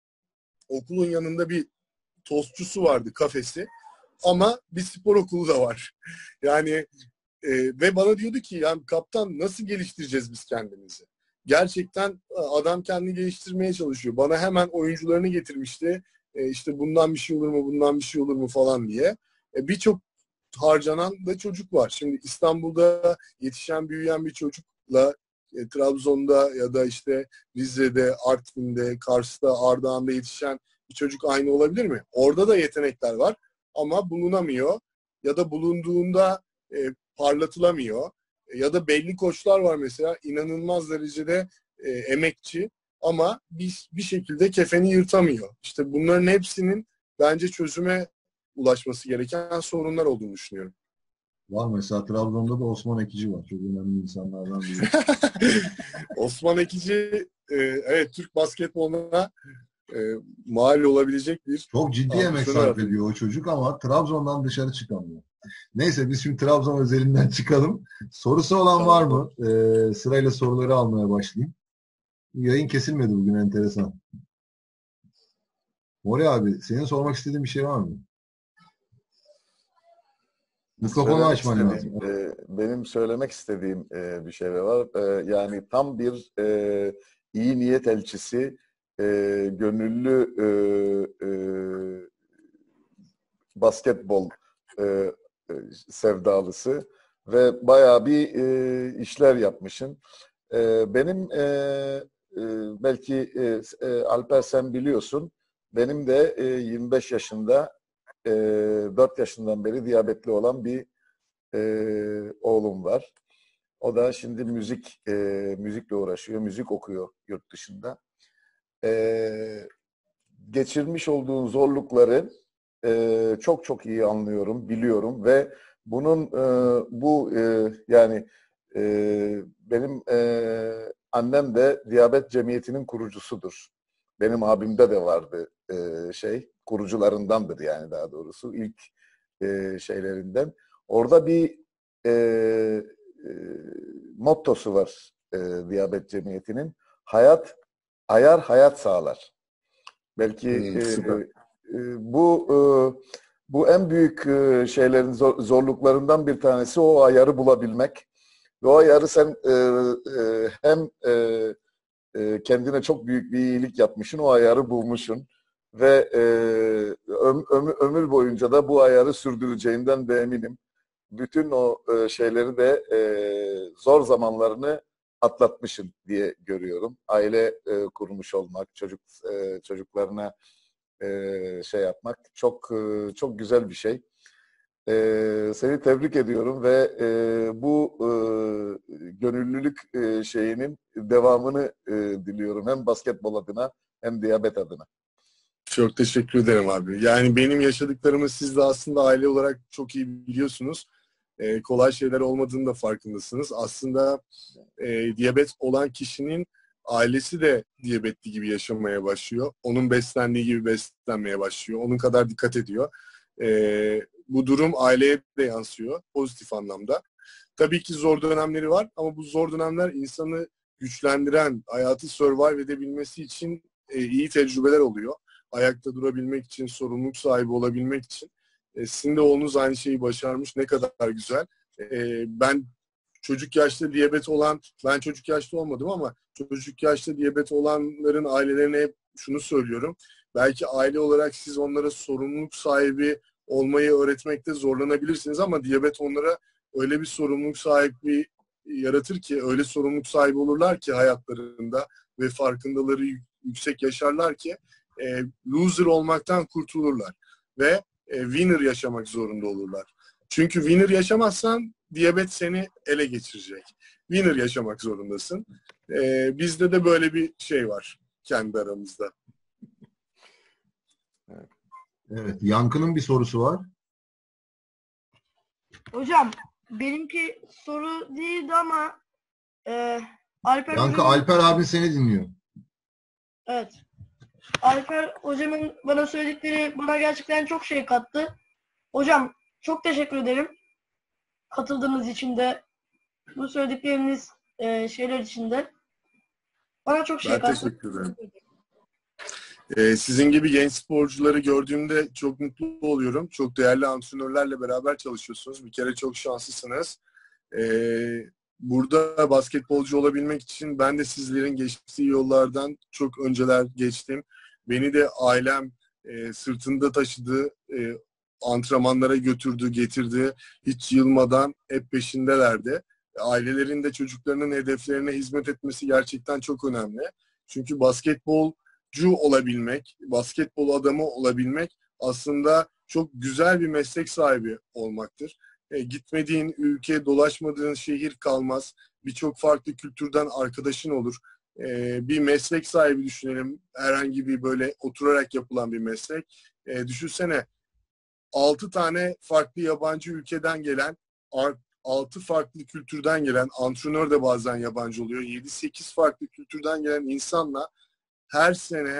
okulun yanında bir tostçusu vardı, kafesi. Ama bir spor okulu da var. Yani e, ve bana diyordu ki yani kaptan nasıl geliştireceğiz biz kendimizi? Gerçekten adam kendini geliştirmeye çalışıyor. Bana hemen oyuncularını getirmişti. E, işte bundan bir şey olur mu, bundan bir şey olur mu falan diye. E, Birçok harcanan da çocuk var. Şimdi İstanbul'da yetişen, büyüyen bir çocukla e, Trabzon'da ya da işte Rize'de, Artvin'de, Kars'ta, Ardahan'da yetişen bir çocuk aynı olabilir mi? Orada da yetenekler var ama bulunamıyor ya da bulunduğunda e, parlatılamıyor. E, ya da belli koçlar var mesela inanılmaz derecede e, emekçi ama bir, bir şekilde kefeni yırtamıyor. İşte bunların hepsinin bence çözüme ulaşması gereken sorunlar olduğunu düşünüyorum. Var mesela Trabzon'da da Osman Ekici var. Çok önemli insanlardan biri. Osman Ekici e, evet Türk basketboluna e, mal olabilecek bir Çok ciddi emek antrenör. sarf ediyor o çocuk ama Trabzon'dan dışarı çıkamıyor. Neyse biz şimdi Trabzon özelinden çıkalım. Sorusu olan var mı? Ee, sırayla soruları almaya başlayayım. Yayın kesilmedi bugün, enteresan. Mori abi, senin sormak istediğin bir şey var mı? Mikrofonu Söylemek açman lazım. istediğim, e, benim söylemek istediğim e, bir şey var. E, yani tam bir e, iyi niyet elçisi, e, gönüllü e, e, basketbol e, e, sevdalısı ve bayağı bir e, işler yapmışsın. E, benim e, e, belki e, e, Alper sen biliyorsun, benim de e, yirmi beş yaşında e, dört yaşından beri diyabetli olan bir e, oğlum var. O da şimdi müzik e, müzikle uğraşıyor, müzik okuyor yurt dışında. E, geçirmiş olduğun zorlukları e, çok çok iyi anlıyorum, biliyorum ve bunun e, bu e, yani e, benim e, annem de Diyabet Cemiyeti'nin kurucusudur. Benim abimde de vardı e, şey, kurucularındandır yani daha doğrusu ilk e, şeylerinden. Orada bir e, e, mottosu var e, Diyabet Cemiyeti'nin. Hayat, ayar hayat sağlar. Belki Hmm, e, süper. e, bu e, bu en büyük e, şeylerin zor- zorluklarından bir tanesi o ayarı bulabilmek. Ve o ayarı sen e, e, hem e, e, kendine çok büyük bir iyilik yapmışsın, o ayarı bulmuşsun ve e, öm- ömür, ömür boyunca da bu ayarı sürdüreceğinden de eminim. Bütün o e, şeyleri de e, zor zamanlarını atlatmışsın diye görüyorum. Aile e, kurmuş olmak, çocuk e, çocuklarına e, şey yapmak çok e, çok güzel bir şey. E, seni tebrik ediyorum ve e, bu e, gönüllülük e, şeyinin devamını e, diliyorum hem basketbol adına hem diyabet adına. Çok teşekkür ederim abi. Yani benim yaşadıklarımı siz de aslında aile olarak çok iyi biliyorsunuz. Ee, kolay şeyler olmadığını da farkındasınız. Aslında e, diyabet olan kişinin ailesi de diyabetli gibi yaşamaya başlıyor. Onun beslendiği gibi beslenmeye başlıyor. Onun kadar dikkat ediyor. Ee, bu durum aileye de yansıyor pozitif anlamda. Tabii ki zor dönemleri var ama bu zor dönemler insanı güçlendiren, hayatı survive edebilmesi için e, iyi tecrübeler oluyor. Ayakta durabilmek için, sorumluluk sahibi olabilmek için. E, sizin de oğlunuz aynı şeyi başarmış. Ne kadar güzel. E, ben çocuk yaşta diyabet olan, ben çocuk yaşta olmadım ama çocuk yaşta diyabet olanların ailelerine hep şunu söylüyorum. Belki aile olarak siz onlara sorumluluk sahibi olmayı öğretmekte zorlanabilirsiniz ama diyabet onlara öyle bir sorumluluk sahibi yaratır ki, öyle sorumluluk sahibi olurlar ki hayatlarında ve farkındaları yüksek yaşarlar ki e, loser olmaktan kurtulurlar ve e, winner yaşamak zorunda olurlar. Çünkü winner yaşamazsan diyabet seni ele geçirecek. Winner yaşamak zorundasın. E, bizde de böyle bir şey var kendi aramızda. Evet, Yankı'nın bir sorusu var. Hocam benimki soru değildi ama e, Alper Yankı, hocamın Alper abin seni dinliyor. evet. Alper hocamın bana söyledikleri bana gerçekten çok şey kattı. Hocam çok teşekkür ederim. Katıldığınız için de bu söyledikleriniz e, şeyler için de bana çok şey Ben kattı. teşekkür ederim. Ee, sizin gibi genç sporcuları gördüğümde çok mutlu oluyorum. Çok değerli antrenörlerle beraber çalışıyorsunuz. Bir kere çok şanslısınız. Ee, burada basketbolcu olabilmek için ben de sizlerin geçtiği yollardan çok önceler geçtim. Beni de ailem e, sırtında taşıdı, e, antrenmanlara götürdü, getirdi. Hiç yılmadan hep peşindelerdi. Ailelerin de çocuklarının hedeflerine hizmet etmesi gerçekten çok önemli. Çünkü basketbol olabilmek, basketbol adamı olabilmek aslında çok güzel bir meslek sahibi olmaktır. E, gitmediğin ülke, dolaşmadığın şehir kalmaz. Birçok farklı kültürden arkadaşın olur. E, bir meslek sahibi düşünelim. Herhangi bir böyle oturarak yapılan bir meslek. E, düşünsene altı tane farklı yabancı ülkeden gelen, altı farklı kültürden gelen, antrenör de bazen yabancı oluyor. yedi sekiz farklı kültürden gelen insanla her sene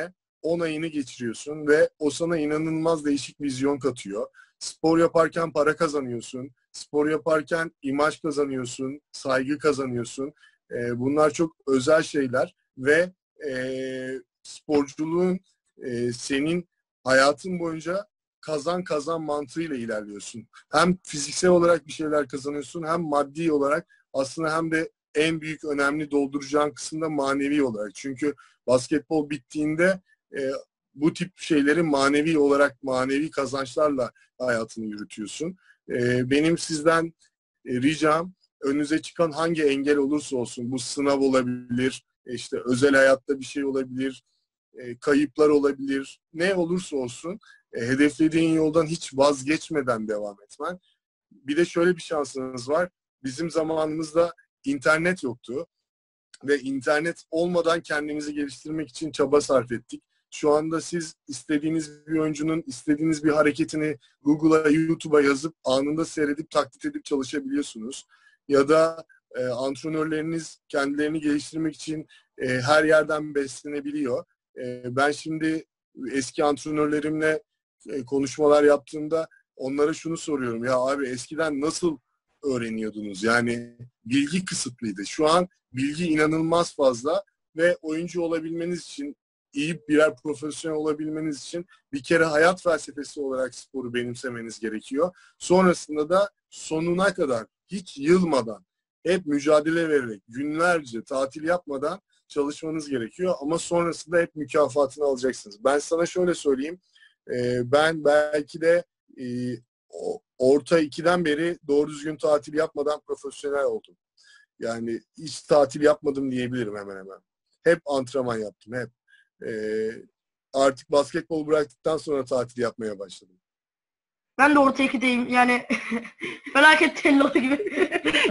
on ayını geçiriyorsun ve o sana inanılmaz değişik vizyon katıyor. Spor yaparken para kazanıyorsun. Spor yaparken imaj kazanıyorsun, saygı kazanıyorsun. E, bunlar çok özel şeyler ve e, sporculuğun e, senin hayatın boyunca kazan kazan mantığıyla ilerliyorsun. Hem fiziksel olarak bir şeyler kazanıyorsun, hem maddi olarak, aslında hem de en büyük önemli dolduracağın kısımda manevi olarak. Çünkü basketbol bittiğinde e, bu tip şeyleri manevi olarak, manevi kazançlarla hayatını yürütüyorsun. E, benim sizden e, ricam, önünüze çıkan hangi engel olursa olsun, bu sınav olabilir, işte özel hayatta bir şey olabilir, e, kayıplar olabilir, ne olursa olsun e, hedeflediğin yoldan hiç vazgeçmeden devam etmen. Bir de şöyle bir şansınız var. Bizim zamanımızda internet yoktu ve internet olmadan kendimizi geliştirmek için çaba sarf ettik. Şu anda siz istediğiniz bir oyuncunun istediğiniz bir hareketini Google'a, YouTube'a yazıp anında seyredip taklit edip çalışabiliyorsunuz. Ya da e, antrenörleriniz kendilerini geliştirmek için e, her yerden beslenebiliyor. E, ben şimdi eski antrenörlerimle e, konuşmalar yaptığımda onlara şunu soruyorum. Ya abi, eskiden nasıl öğreniyordunuz? Yani bilgi kısıtlıydı. Şu an bilgi inanılmaz fazla ve oyuncu olabilmeniz için, iyi birer profesyonel olabilmeniz için bir kere hayat felsefesi olarak sporu benimsemeniz gerekiyor. Sonrasında da sonuna kadar hiç yılmadan, hep mücadele vererek, günlerce tatil yapmadan çalışmanız gerekiyor. Ama sonrasında hep mükafatını alacaksınız. Ben sana şöyle söyleyeyim. Ben belki de orta ikiden beri doğru düzgün tatil yapmadan profesyonel oldum. Yani hiç tatil yapmadım diyebilirim hemen hemen. Hep antrenman yaptım, hep. Ee, artık basketbol bıraktıktan sonra tatil yapmaya başladım. Ben de orta ikideyim. Yani felaket tello gibi.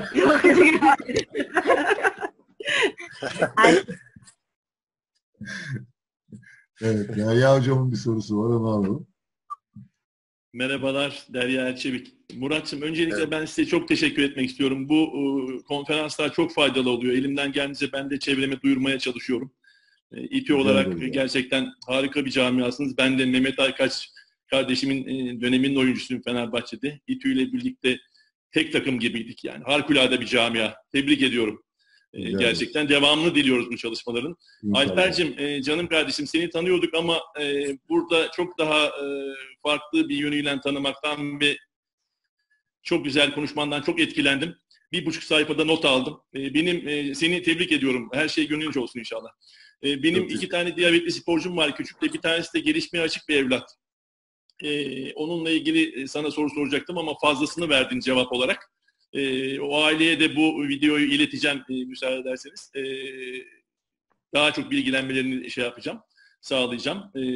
Evet, Derya Hocam'ın bir sorusu var, onu alalım. Merhabalar, Derya Erçevik. Murat'cığım, öncelikle Evet. ben size çok teşekkür etmek istiyorum. Bu e, konferanslar çok faydalı oluyor. Elimden geldiğince ben de çevreme duyurmaya çalışıyorum. E, İTÜ olarak ederim. gerçekten harika bir camiasınız. Ben de Mehmet Aykaç kardeşimin e, döneminin oyuncusuyum Fenerbahçe'de. İTÜ ile birlikte tek takım gibiydik yani. Harikulade bir camia. Tebrik ediyorum. E, Güzel. gerçekten devamını diliyoruz bu çalışmaların. İnşallah. Alper'cim, e, canım kardeşim, seni tanıyorduk ama e, burada çok daha e, farklı bir yönüyle tanımaktan ve çok güzel konuşmandan çok etkilendim. Bir buçuk sayfada not aldım. E, benim e, seni tebrik ediyorum. Her şey gönlünce olsun inşallah. E, benim Çok iki tane diyabetli sporcum var küçükte. Bir tanesi de gelişmeye açık bir evlat. E, onunla ilgili sana soru soracaktım ama fazlasını verdin cevap olarak. E, o aileye de bu videoyu ileteceğim e, müsaade ederseniz. E, daha çok bilgilenmelerini şey yapacağım, sağlayacağım. E,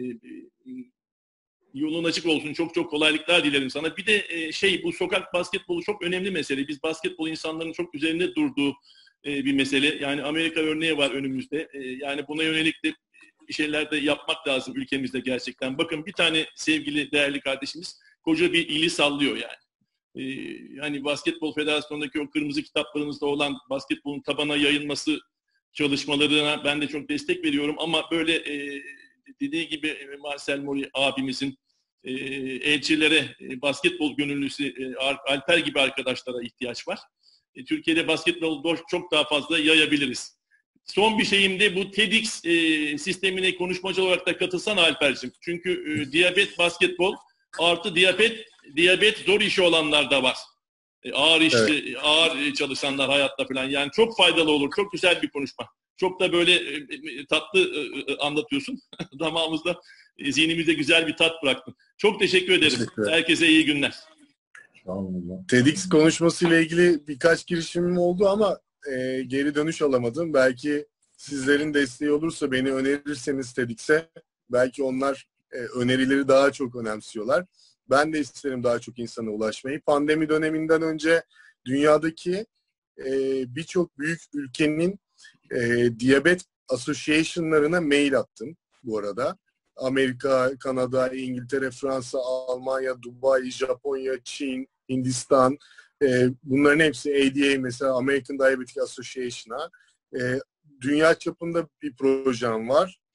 yolun açık olsun. Çok çok kolaylıklar dilerim sana. Bir de e, şey, bu sokak basketbolu çok önemli mesele. Biz basketbol insanların çok üzerinde durduğu e, bir mesele. Yani Amerika örneği var önümüzde. E, yani buna yönelik de bir şeyler de yapmak lazım ülkemizde gerçekten. Bakın, bir tane sevgili değerli kardeşimiz koca bir ili sallıyor yani. Ee, hani Basketbol Federasyonu'ndaki o kırmızı kitaplarımızda olan basketbolun tabana yayılması çalışmalarına ben de çok destek veriyorum ama böyle e, dediği gibi Marcel Mori abimizin e, elçilere, e, basketbol gönüllüsü e, Alper gibi arkadaşlara ihtiyaç var. E, Türkiye'de basketbol çok daha fazla yayabiliriz. Son bir şeyim de bu TEDx e, sistemine konuşmacı olarak da katılsan Alper'cim. Çünkü e, diyabet basketbol artı diyabet diyabet zor işi olanlar da var. E, ağır işi, evet. ağır çalışanlar hayatta falan. Yani çok faydalı olur. Çok güzel bir konuşma. Çok da böyle e, tatlı e, anlatıyorsun. Damağımızda, e, zihnimizde güzel bir tat bıraktın. Çok teşekkür ederim. Teşekkür Herkese iyi günler. TEDx konuşmasıyla ilgili birkaç girişimim oldu ama e, geri dönüş alamadım. Belki sizlerin desteği olursa, beni önerirseniz TEDx'e, belki onlar e, önerileri daha çok önemsiyorlar. Ben de isterim daha çok insana ulaşmayı. Pandemi döneminden önce dünyadaki e, birçok büyük ülkenin e, diyabet association'larına mail attım bu arada. Amerika, Kanada, İngiltere, Fransa, Almanya, Dubai, Japonya, Çin, Hindistan, e, bunların hepsi A D A, mesela American Diabetic Association'a. E, dünya çapında bir projem var.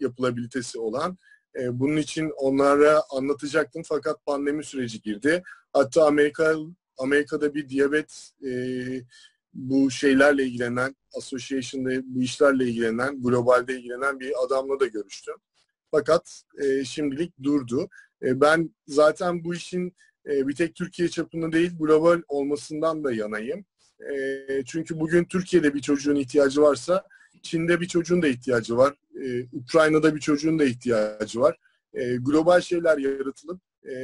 yapılabilitesi olan. E, bunun için onlara anlatacaktım fakat pandemi süreci girdi. Hatta Amerika Amerika'da bir diyabet e, bu şeylerle ilgilenen, association'da bu işlerle ilgilenen, globalde ilgilenen bir adamla da görüştüm. Fakat e, şimdilik durdu. E, ben zaten bu işin e, bir tek Türkiye çapında değil, global olmasından da yanayım. E, çünkü bugün Türkiye'de bir çocuğun ihtiyacı varsa, Çin'de bir çocuğun da ihtiyacı var. E, Ukrayna'da bir çocuğun da ihtiyacı var. E, global şeyler yaratılıp e,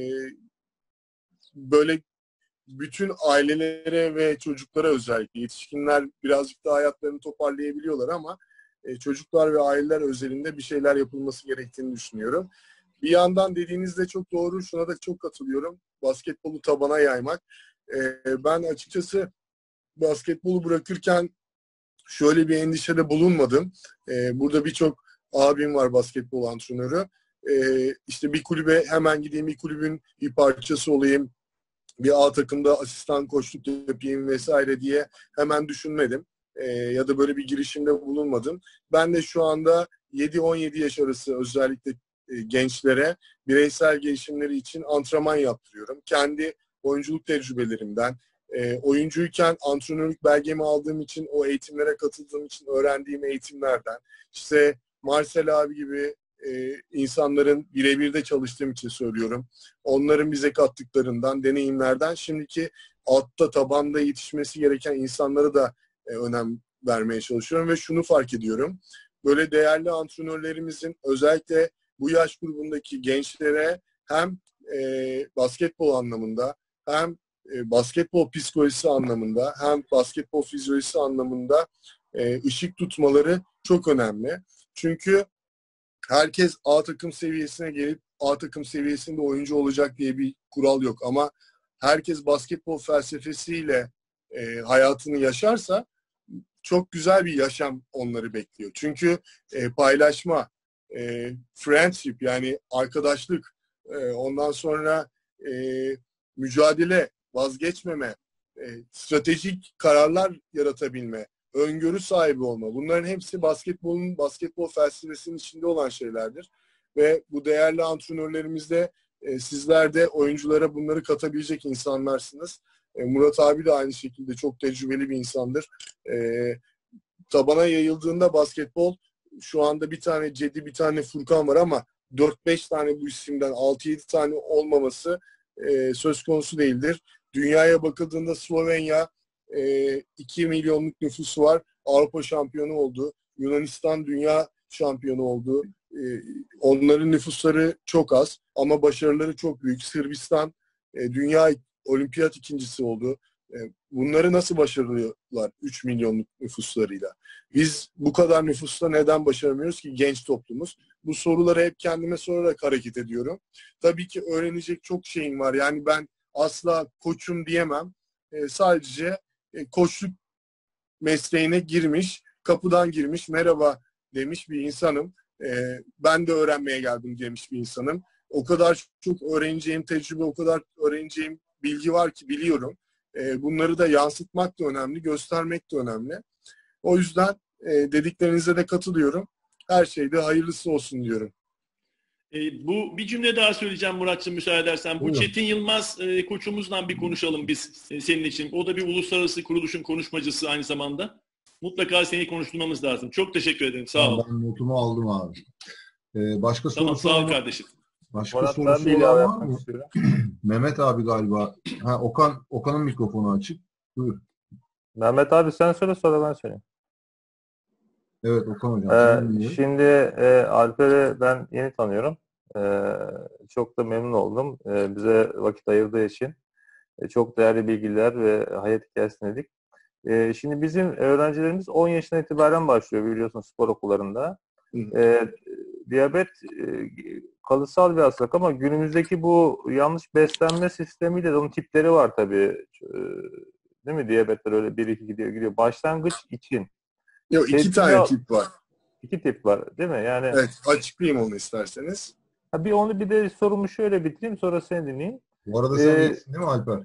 böyle bütün ailelere ve çocuklara, özellikle yetişkinler birazcık daha hayatlarını toparlayabiliyorlar ama e, çocuklar ve aileler özelinde bir şeyler yapılması gerektiğini düşünüyorum. Bir yandan dediğinizde çok doğru, şuna da çok katılıyorum. Basketbolu tabana yaymak. E, ben açıkçası basketbolu bırakırken şöyle bir endişede bulunmadım. E, burada birçok abim var, basketbol antrenörü. E, işte bir kulübe hemen gideyim, bir kulübün bir parçası olayım, bir A takımda asistan koçluk yapayım vesaire diye hemen düşünmedim. E, ya da böyle bir girişimde bulunmadım. Ben de şu anda yedi on yedi yaş arası özellikle e, gençlere bireysel gelişimleri için antrenman yaptırıyorum. Kendi oyunculuk tecrübelerimden, e, oyuncuyken antrenörlük belgemi aldığım için, o eğitimlere katıldığım için öğrendiğim eğitimlerden, işte Marcel abi gibi e, insanların birebir de çalıştığım için söylüyorum. Onların bize kattıklarından, deneyimlerden, şimdiki altta, tabanda yetişmesi gereken insanlara da e, önem vermeye çalışıyorum ve şunu fark ediyorum. Böyle değerli antrenörlerimizin özellikle bu yaş grubundaki gençlere hem e, basketbol anlamında, hem e, basketbol psikolojisi anlamında, hem basketbol fizyolojisi anlamında e, ışık tutmaları çok önemli. Çünkü herkes A takım seviyesine gelip A takım seviyesinde oyuncu olacak diye bir kural yok. Ama herkes basketbol felsefesiyle e, hayatını yaşarsa çok güzel bir yaşam onları bekliyor. Çünkü e, paylaşma, e, friendship, yani arkadaşlık, e, ondan sonra e, mücadele, vazgeçmeme, e, stratejik kararlar yaratabilme, öngörü sahibi olma. Bunların hepsi basketbolun, basketbol felsefesinin içinde olan şeylerdir. Ve bu değerli antrenörlerimizde e, sizler de oyunculara bunları katabilecek insanlarsınız. E, Murat abi de aynı şekilde çok tecrübeli bir insandır. E, tabana yayıldığında basketbol, şu anda bir tane Cedi, bir tane Furkan var ama dört beş tane bu isimden altı yedi tane olmaması e, söz konusu değildir. Dünyaya bakıldığında Slovenya e, iki milyonluk nüfusu var. Avrupa şampiyonu oldu. Yunanistan dünya şampiyonu oldu. E, onların nüfusları çok az ama başarıları çok büyük. Sırbistan e, dünya olimpiyat ikincisi oldu. E, bunları nasıl başarıyorlar üç milyonluk nüfuslarıyla? Biz bu kadar nüfusla neden başaramıyoruz ki, genç toplumuz? Bu soruları hep kendime sorarak hareket ediyorum. Tabii ki öğrenecek çok şeyim var. Yani ben asla koçum diyemem. E, sadece e, koçluk mesleğine girmiş, kapıdan girmiş, merhaba demiş bir insanım. E, ben de öğrenmeye geldim demiş bir insanım. O kadar çok öğreneceğim tecrübe, o kadar öğreneceğim bilgi var ki biliyorum. E, bunları da yansıtmak da önemli, göstermek de önemli. O yüzden e, dediklerinize de katılıyorum. Her şeyde hayırlısı olsun diyorum. E, bu bir cümle daha söyleyeceğim Murat'cığım, müsaade edersen. Bu Buyurun. Çetin Yılmaz e, koçumuzla bir konuşalım biz e, senin için. O da bir uluslararası kuruluşun konuşmacısı aynı zamanda. Mutlaka seni konuşturmamız lazım. Çok teşekkür ederim. Sağ ol. Ben notumu aldım abi. Ee, başka Tamam, sorusu sağ ol olan, kardeşim. başka Murat, ben sorusu bir ilave olan var yapmak mı? istiyorum. Mehmet abi galiba. Ha, Okan, Okan'ın mikrofonu açık. Buyur. Mehmet abi sen söyle, sonra ben söyleyeyim. Evet Okan hocam. Ee, seni dinliyorum. şimdi e, Alper'i ben yeni tanıyorum. Ee, çok da memnun oldum. Ee, bize vakit ayırdığı için. E, çok değerli bilgiler ve hayat hikayesi dinledik. Ee, şimdi bizim öğrencilerimiz on yaşından itibaren başlıyor, biliyorsun, spor okullarında. Ee, diyabet e, kalıtsal bir hastalık ama günümüzdeki bu yanlış beslenme sistemiyle de onun tipleri var tabii. Ee, değil mi? Diyabetler öyle bir iki gidiyor gidiyor. Başlangıç için. Yok, iki Tedbiri tane al- tip var. İki tip var değil mi? Yani Evet, açıklayayım onu isterseniz. ha, bir onu bir de sorumu şöyle bitireyim, sonra seni dinleyeyim. Bu arada sen Ee, iyisin değil mi Alper?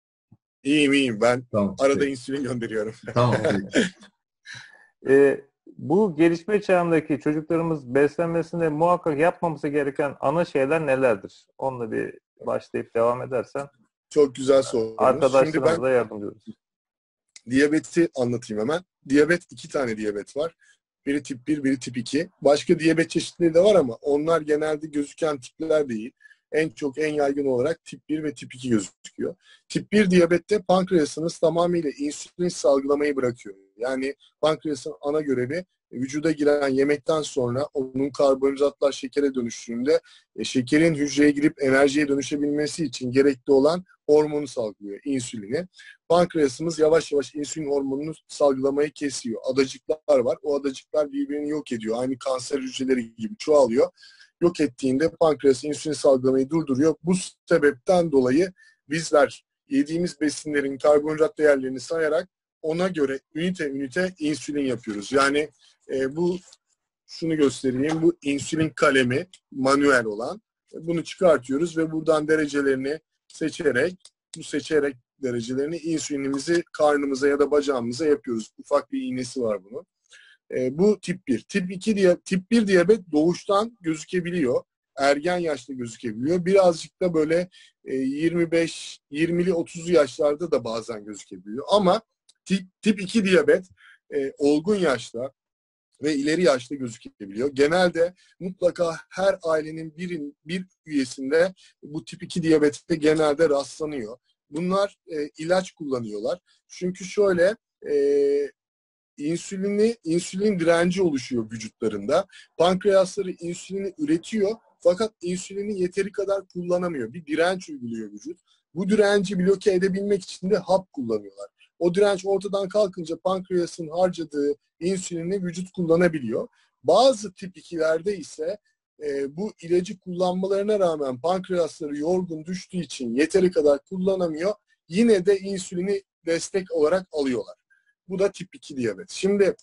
İyiyim iyiyim. Ben Tamam. arada peki. insülin gönderiyorum. Tamam. peki. Ee, bu gelişme çağındaki çocuklarımız beslenmesinde muhakkak yapmaması gereken ana şeyler nelerdir? Onunla bir başlayıp devam edersen. Çok güzel sorunuz. Arkadaşlarımıza da yardımcı oluruz. Diyabeti anlatayım hemen. Diyabet, iki tane diyabet var. Biri tip bir, biri tip iki. Başka diyabet çeşitleri de var ama onlar genelde gözüken tipler değil. En çok, en yaygın olarak tip bir ve tip iki gözüküyor. Tip bir diyabette pankreasınız tamamıyla insülin salgılamayı bırakıyor. Yani pankreasın ana görevi vücuda giren yemekten sonra onun karbonhidratlar şekere dönüştüğünde e, şekerin hücreye girip enerjiye dönüşebilmesi için gerekli olan hormonu salgılıyor, insülini. Pankreasımız yavaş yavaş insülin hormonunu salgılamayı kesiyor. Adacıklar var. O adacıklar birbirini yok ediyor. Aynı kanser hücreleri gibi çoğalıyor. Yok ettiğinde pankreas insülin salgılamayı durduruyor. Bu sebepten dolayı bizler yediğimiz besinlerin karbonhidrat değerlerini sayarak ona göre ünite ünite insülin yapıyoruz. Yani e, bu şunu göstereyim. Bu insülin kalemi manuel olan. Bunu çıkartıyoruz ve buradan derecelerini seçerek bu seçerek derecelerini insülinimizi karnımıza ya da bacağımıza yapıyoruz. Ufak bir iğnesi var bunun. E, bu tip bir. Tip iki diye tip bir diyabet doğuştan gözükebiliyor. Ergen yaşta gözükebiliyor. Birazcık da böyle e, yirmi beş yirmili otuzlu yaşlarda da bazen gözükebiliyor. Ama tip, tip iki diyabet e, olgun yaşta ve ileri yaşta gözükebiliyor. Genelde mutlaka her ailenin birin, bir üyesinde bu tip iki diyabete genelde rastlanıyor. Bunlar e, ilaç kullanıyorlar. Çünkü şöyle e, insülini, insülin direnci oluşuyor vücutlarında. Pankreasları insülini üretiyor fakat insülini yeteri kadar kullanamıyor. Bir direnç uyguluyor vücut. Bu direnci bloke edebilmek için de hap kullanıyorlar. O direnç ortadan kalkınca pankreasın harcadığı insülini vücut kullanabiliyor. Bazı tip ikilerde ise e, bu ilacı kullanmalarına rağmen pankreasları yorgun düştüğü için yeteri kadar kullanamıyor. Yine de insülini destek olarak alıyorlar. Bu da tip iki diyabet. Şimdi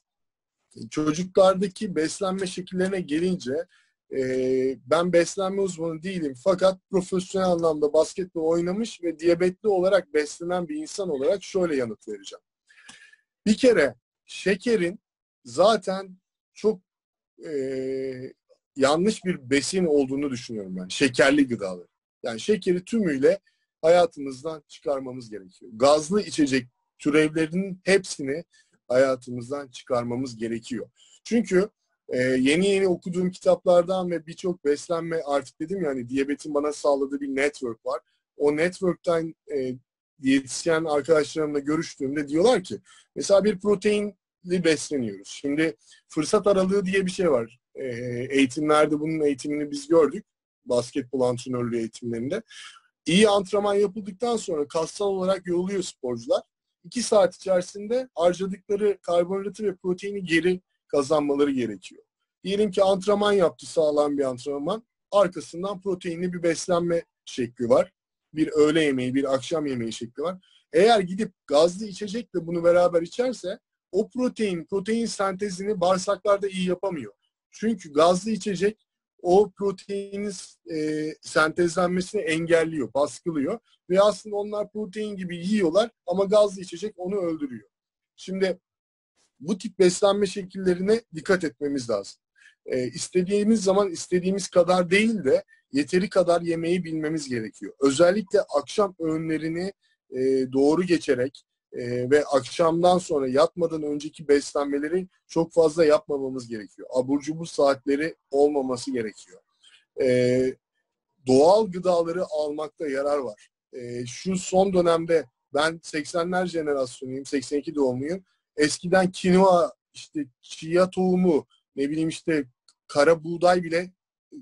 çocuklardaki beslenme şekillerine gelince e, ben beslenme uzmanı değilim fakat profesyonel anlamda basketbol oynamış ve diyabetli olarak beslenen bir insan olarak şöyle yanıt vereceğim. Bir kere şekerin zaten çok e, yanlış bir besin olduğunu düşünüyorum ben. Şekerli gıdalar. Yani şekeri tümüyle hayatımızdan çıkarmamız gerekiyor. Gazlı içecek türevlerinin hepsini hayatımızdan çıkarmamız gerekiyor. Çünkü e, yeni yeni okuduğum kitaplardan ve birçok beslenme artık dedim yani diyabetin bana sağladığı bir network var. O network'ten e, diyetisyen arkadaşlarımla görüştüğümde diyorlar ki mesela bir proteinli besleniyoruz. Şimdi fırsat aralığı diye bir şey var. E, eğitimlerde bunun eğitimini biz gördük. Basketbol antrenörlüğü eğitimlerinde. İyi antrenman yapıldıktan sonra kassal olarak yoruluyor sporcular. İki saat içerisinde harcadıkları karbonhidratı ve proteini geri kazanmaları gerekiyor. Diyelim ki antrenman yaptı, sağlam bir antrenman. Arkasından proteinli bir beslenme şekli var. Bir öğle yemeği, bir akşam yemeği şekli var. Eğer gidip gazlı içecekle bunu beraber içerse o protein, protein sentezini bağırsaklarda iyi yapamıyor. Çünkü gazlı içecek o proteinin e, sentezlenmesini engelliyor, baskılıyor. Ve aslında onlar protein gibi yiyorlar ama gazlı içecek onu öldürüyor. Şimdi bu tip beslenme şekillerine dikkat etmemiz lazım. E, istediğimiz zaman istediğimiz kadar değil de yeteri kadar yemeği bilmemiz gerekiyor. Özellikle akşam öğünlerini e, doğru geçerek e, ve akşamdan sonra yatmadan önceki beslenmeleri çok fazla yapmamamız gerekiyor. Abur cubur saatleri olmaması gerekiyor. E, doğal gıdaları almakta yarar var. E, şu son dönemde ben seksenler jenerasyonuyum, seksen iki doğumluyum. Eskiden kinoa, işte chia tohumu, ne bileyim işte kara buğday bile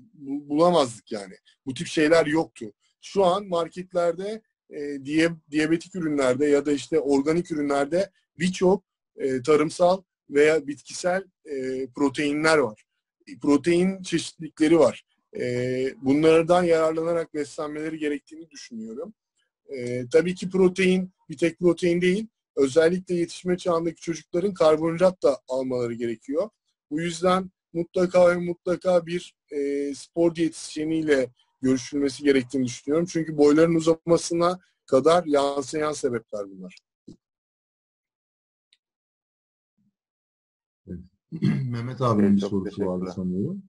bulamazdık yani. Bu tip şeyler yoktu. Şu an marketlerde e, diye, diyabetik ürünlerde ya da işte organik ürünlerde birçok e, tarımsal veya bitkisel e, proteinler var. Protein çeşitlilikleri var. E, bunlardan yararlanarak beslenmeleri gerektiğini düşünüyorum. E, tabii ki protein bir tek protein değil. Özellikle yetişme çağındaki çocukların karbonhidrat da almaları gerekiyor. Bu yüzden mutlaka ve mutlaka bir e, spor diyetisyeniyle görüşülmesi gerektiğini düşünüyorum. Çünkü boyların uzamasına kadar yansıyan sebepler bunlar. Mehmet abinin bir Çok sorusu vardı teşekkürler. sanıyorum.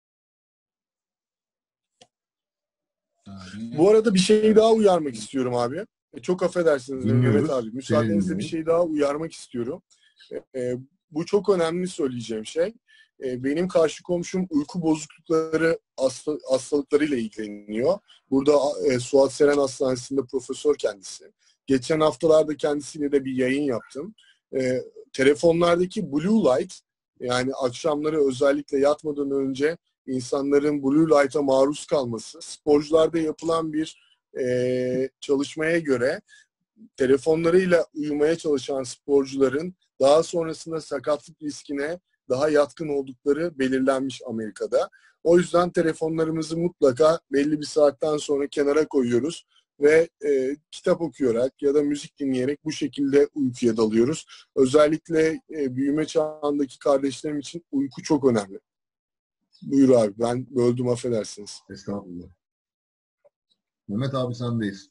Bu arada bir şey daha uyarmak istiyorum abi. E, Çok affedersiniz Mehmet Dinliyoruz. abi. Seni Müsaadenizle bir dinliyoruz. şey daha uyarmak istiyorum. E, e, bu çok önemli söyleyeceğim şey. E, benim karşı komşum uyku bozuklukları hasta, hastalıklarıyla ilgileniyor. Burada e, Suat Seren Hastanesi'nde profesör kendisi. Geçen haftalarda kendisiyle de bir yayın yaptım. E, telefonlardaki blue light, yani akşamları özellikle yatmadan önce insanların blue light'a maruz kalması, sporcularda yapılan bir e, çalışmaya göre telefonlarıyla uyumaya çalışan sporcuların daha sonrasında sakatlık riskine daha yatkın oldukları belirlenmiş Amerika'da. O yüzden telefonlarımızı mutlaka belli bir saatten sonra kenara koyuyoruz ve e, kitap okuyarak ya da müzik dinleyerek bu şekilde uykuya dalıyoruz. Özellikle e, büyüme çağındaki kardeşlerim için uyku çok önemli. Buyur abi, ben böldüm, affedersiniz. Estağfurullah. Mehmet abi sendeyiz.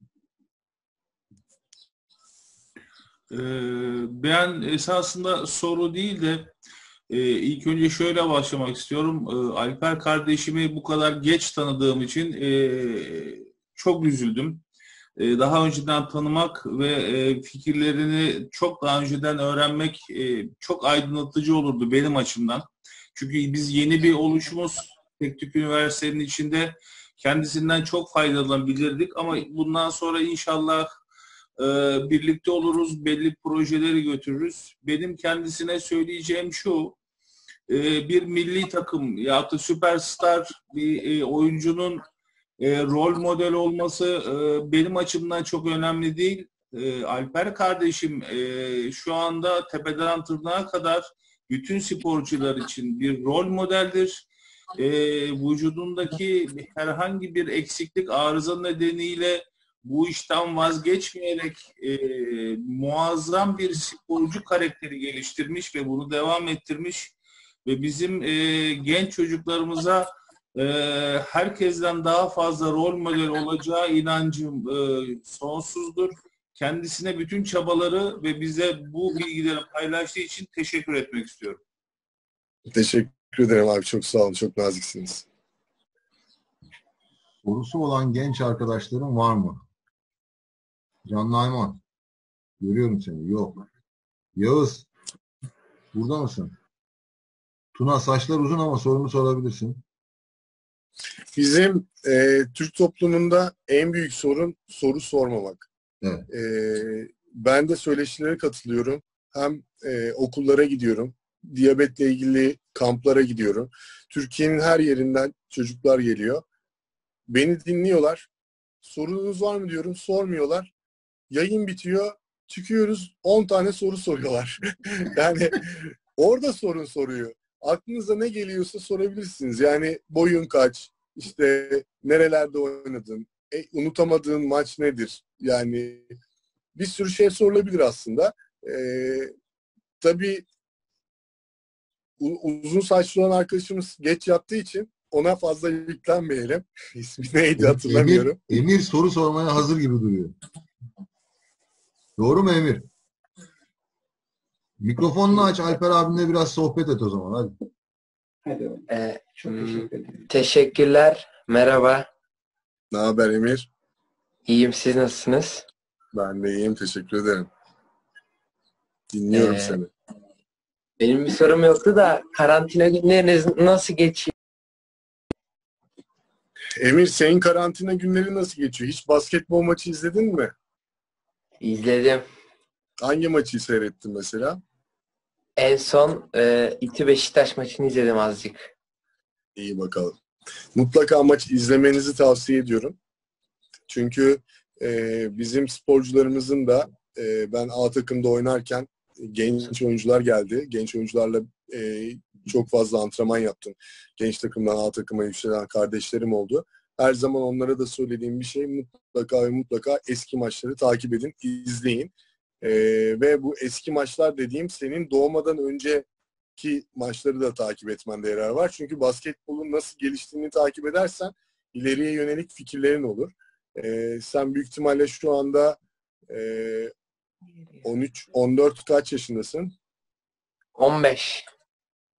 Ee, Ben esasında soru değil de e, ilk önce şöyle başlamak istiyorum. Ee, Alper kardeşimi bu kadar geç tanıdığım için e, çok üzüldüm. E, Daha önceden tanımak ve e, fikirlerini çok daha önceden öğrenmek e, çok aydınlatıcı olurdu benim açımdan. Çünkü biz yeni bir oluşumuz, Teknik Üniversitesi'nin içinde kendisinden çok faydalanabilirdik ama bundan sonra inşallah e, birlikte oluruz, belli projeleri götürürüz. Benim kendisine söyleyeceğim şu, e, bir milli takım ya da süperstar bir e, oyuncunun e, rol model olması e, benim açımdan çok önemli değil. E, Alper kardeşim e, şu anda tepeden tırnağa kadar bütün sporcular için bir rol modeldir. E, Vücudundaki herhangi bir eksiklik, arıza nedeniyle bu işten vazgeçmeyerek e, muazzam bir sporcu karakteri geliştirmiş ve bunu devam ettirmiş ve bizim e, genç çocuklarımıza e, herkesten daha fazla rol model olacağı inancım e, sonsuzdur. Kendisine bütün çabaları ve bize bu bilgileri paylaştığı için teşekkür etmek istiyorum. Teşekkür ederim abi. Çok sağ olun. Çok naziksiniz. Sorusu olan genç arkadaşların var mı? Can Nayman. Görüyorum seni. Yok. Yağız. Burada mısın? Tuna, saçlar uzun ama sorunu sorabilirsin. Bizim e, Türk toplumunda en büyük sorun soru sormamak. Evet. E, ben de söyleşilere katılıyorum. Hem e, okullara gidiyorum. Diyabetle ilgili kamplara gidiyorum. Türkiye'nin her yerinden çocuklar geliyor. Beni dinliyorlar. Sorunuz var mı diyorum. Sormuyorlar. Yayın bitiyor. Çıkıyoruz. on tane soru soruyorlar. Yani orada sorun soruyor. Aklınıza ne geliyorsa sorabilirsiniz. Yani boyun kaç? İşte nerelerde oynadın? E, unutamadığın maç nedir? Yani bir sürü şey sorulabilir aslında. Ee, tabii u- uzun saçlı olan arkadaşımız geç yattığı için ona fazla yüklenmeyelim. İsmi neydi hatırlamıyorum. Emir, Emir soru sormaya hazır gibi duruyor. Doğru mu Emir? Mikrofonunu aç, Alper abinle biraz sohbet et o zaman. Hadi. Hadi. Ee, Çok hmm, teşekkür ederim. teşekkürler. Merhaba. Ne haber Emir? İyiyim. Siz nasılsınız? Ben de iyiyim. Teşekkür ederim. Dinliyorum Ee, seni. Benim bir sorum yoktu da karantina günleriniz nasıl geçiyor? Emir, senin karantina günleri nasıl geçiyor? Hiç basketbol maçı izledin mi? İzledim. Hangi maçı seyrettin mesela? En son e, İTÜ Beşiktaş maçını izledim azıcık. İyi bakalım. Mutlaka maç izlemenizi tavsiye ediyorum. Çünkü e, bizim sporcularımızın da e, ben A takımda oynarken genç oyuncular geldi. Genç oyuncularla e, çok fazla antrenman yaptım. Genç takımdan A takıma yükselen kardeşlerim oldu. Her zaman onlara da söylediğim bir şey, mutlaka ve mutlaka eski maçları takip edin, izleyin. E, ve bu eski maçlar dediğim senin doğmadan önceki maçları da takip etmende yarar var. Çünkü basketbolun nasıl geliştiğini takip edersen ileriye yönelik fikirlerin olur. Ee, sen büyük ihtimalle şu anda e, on üç on dört kaç yaşındasın? on beş.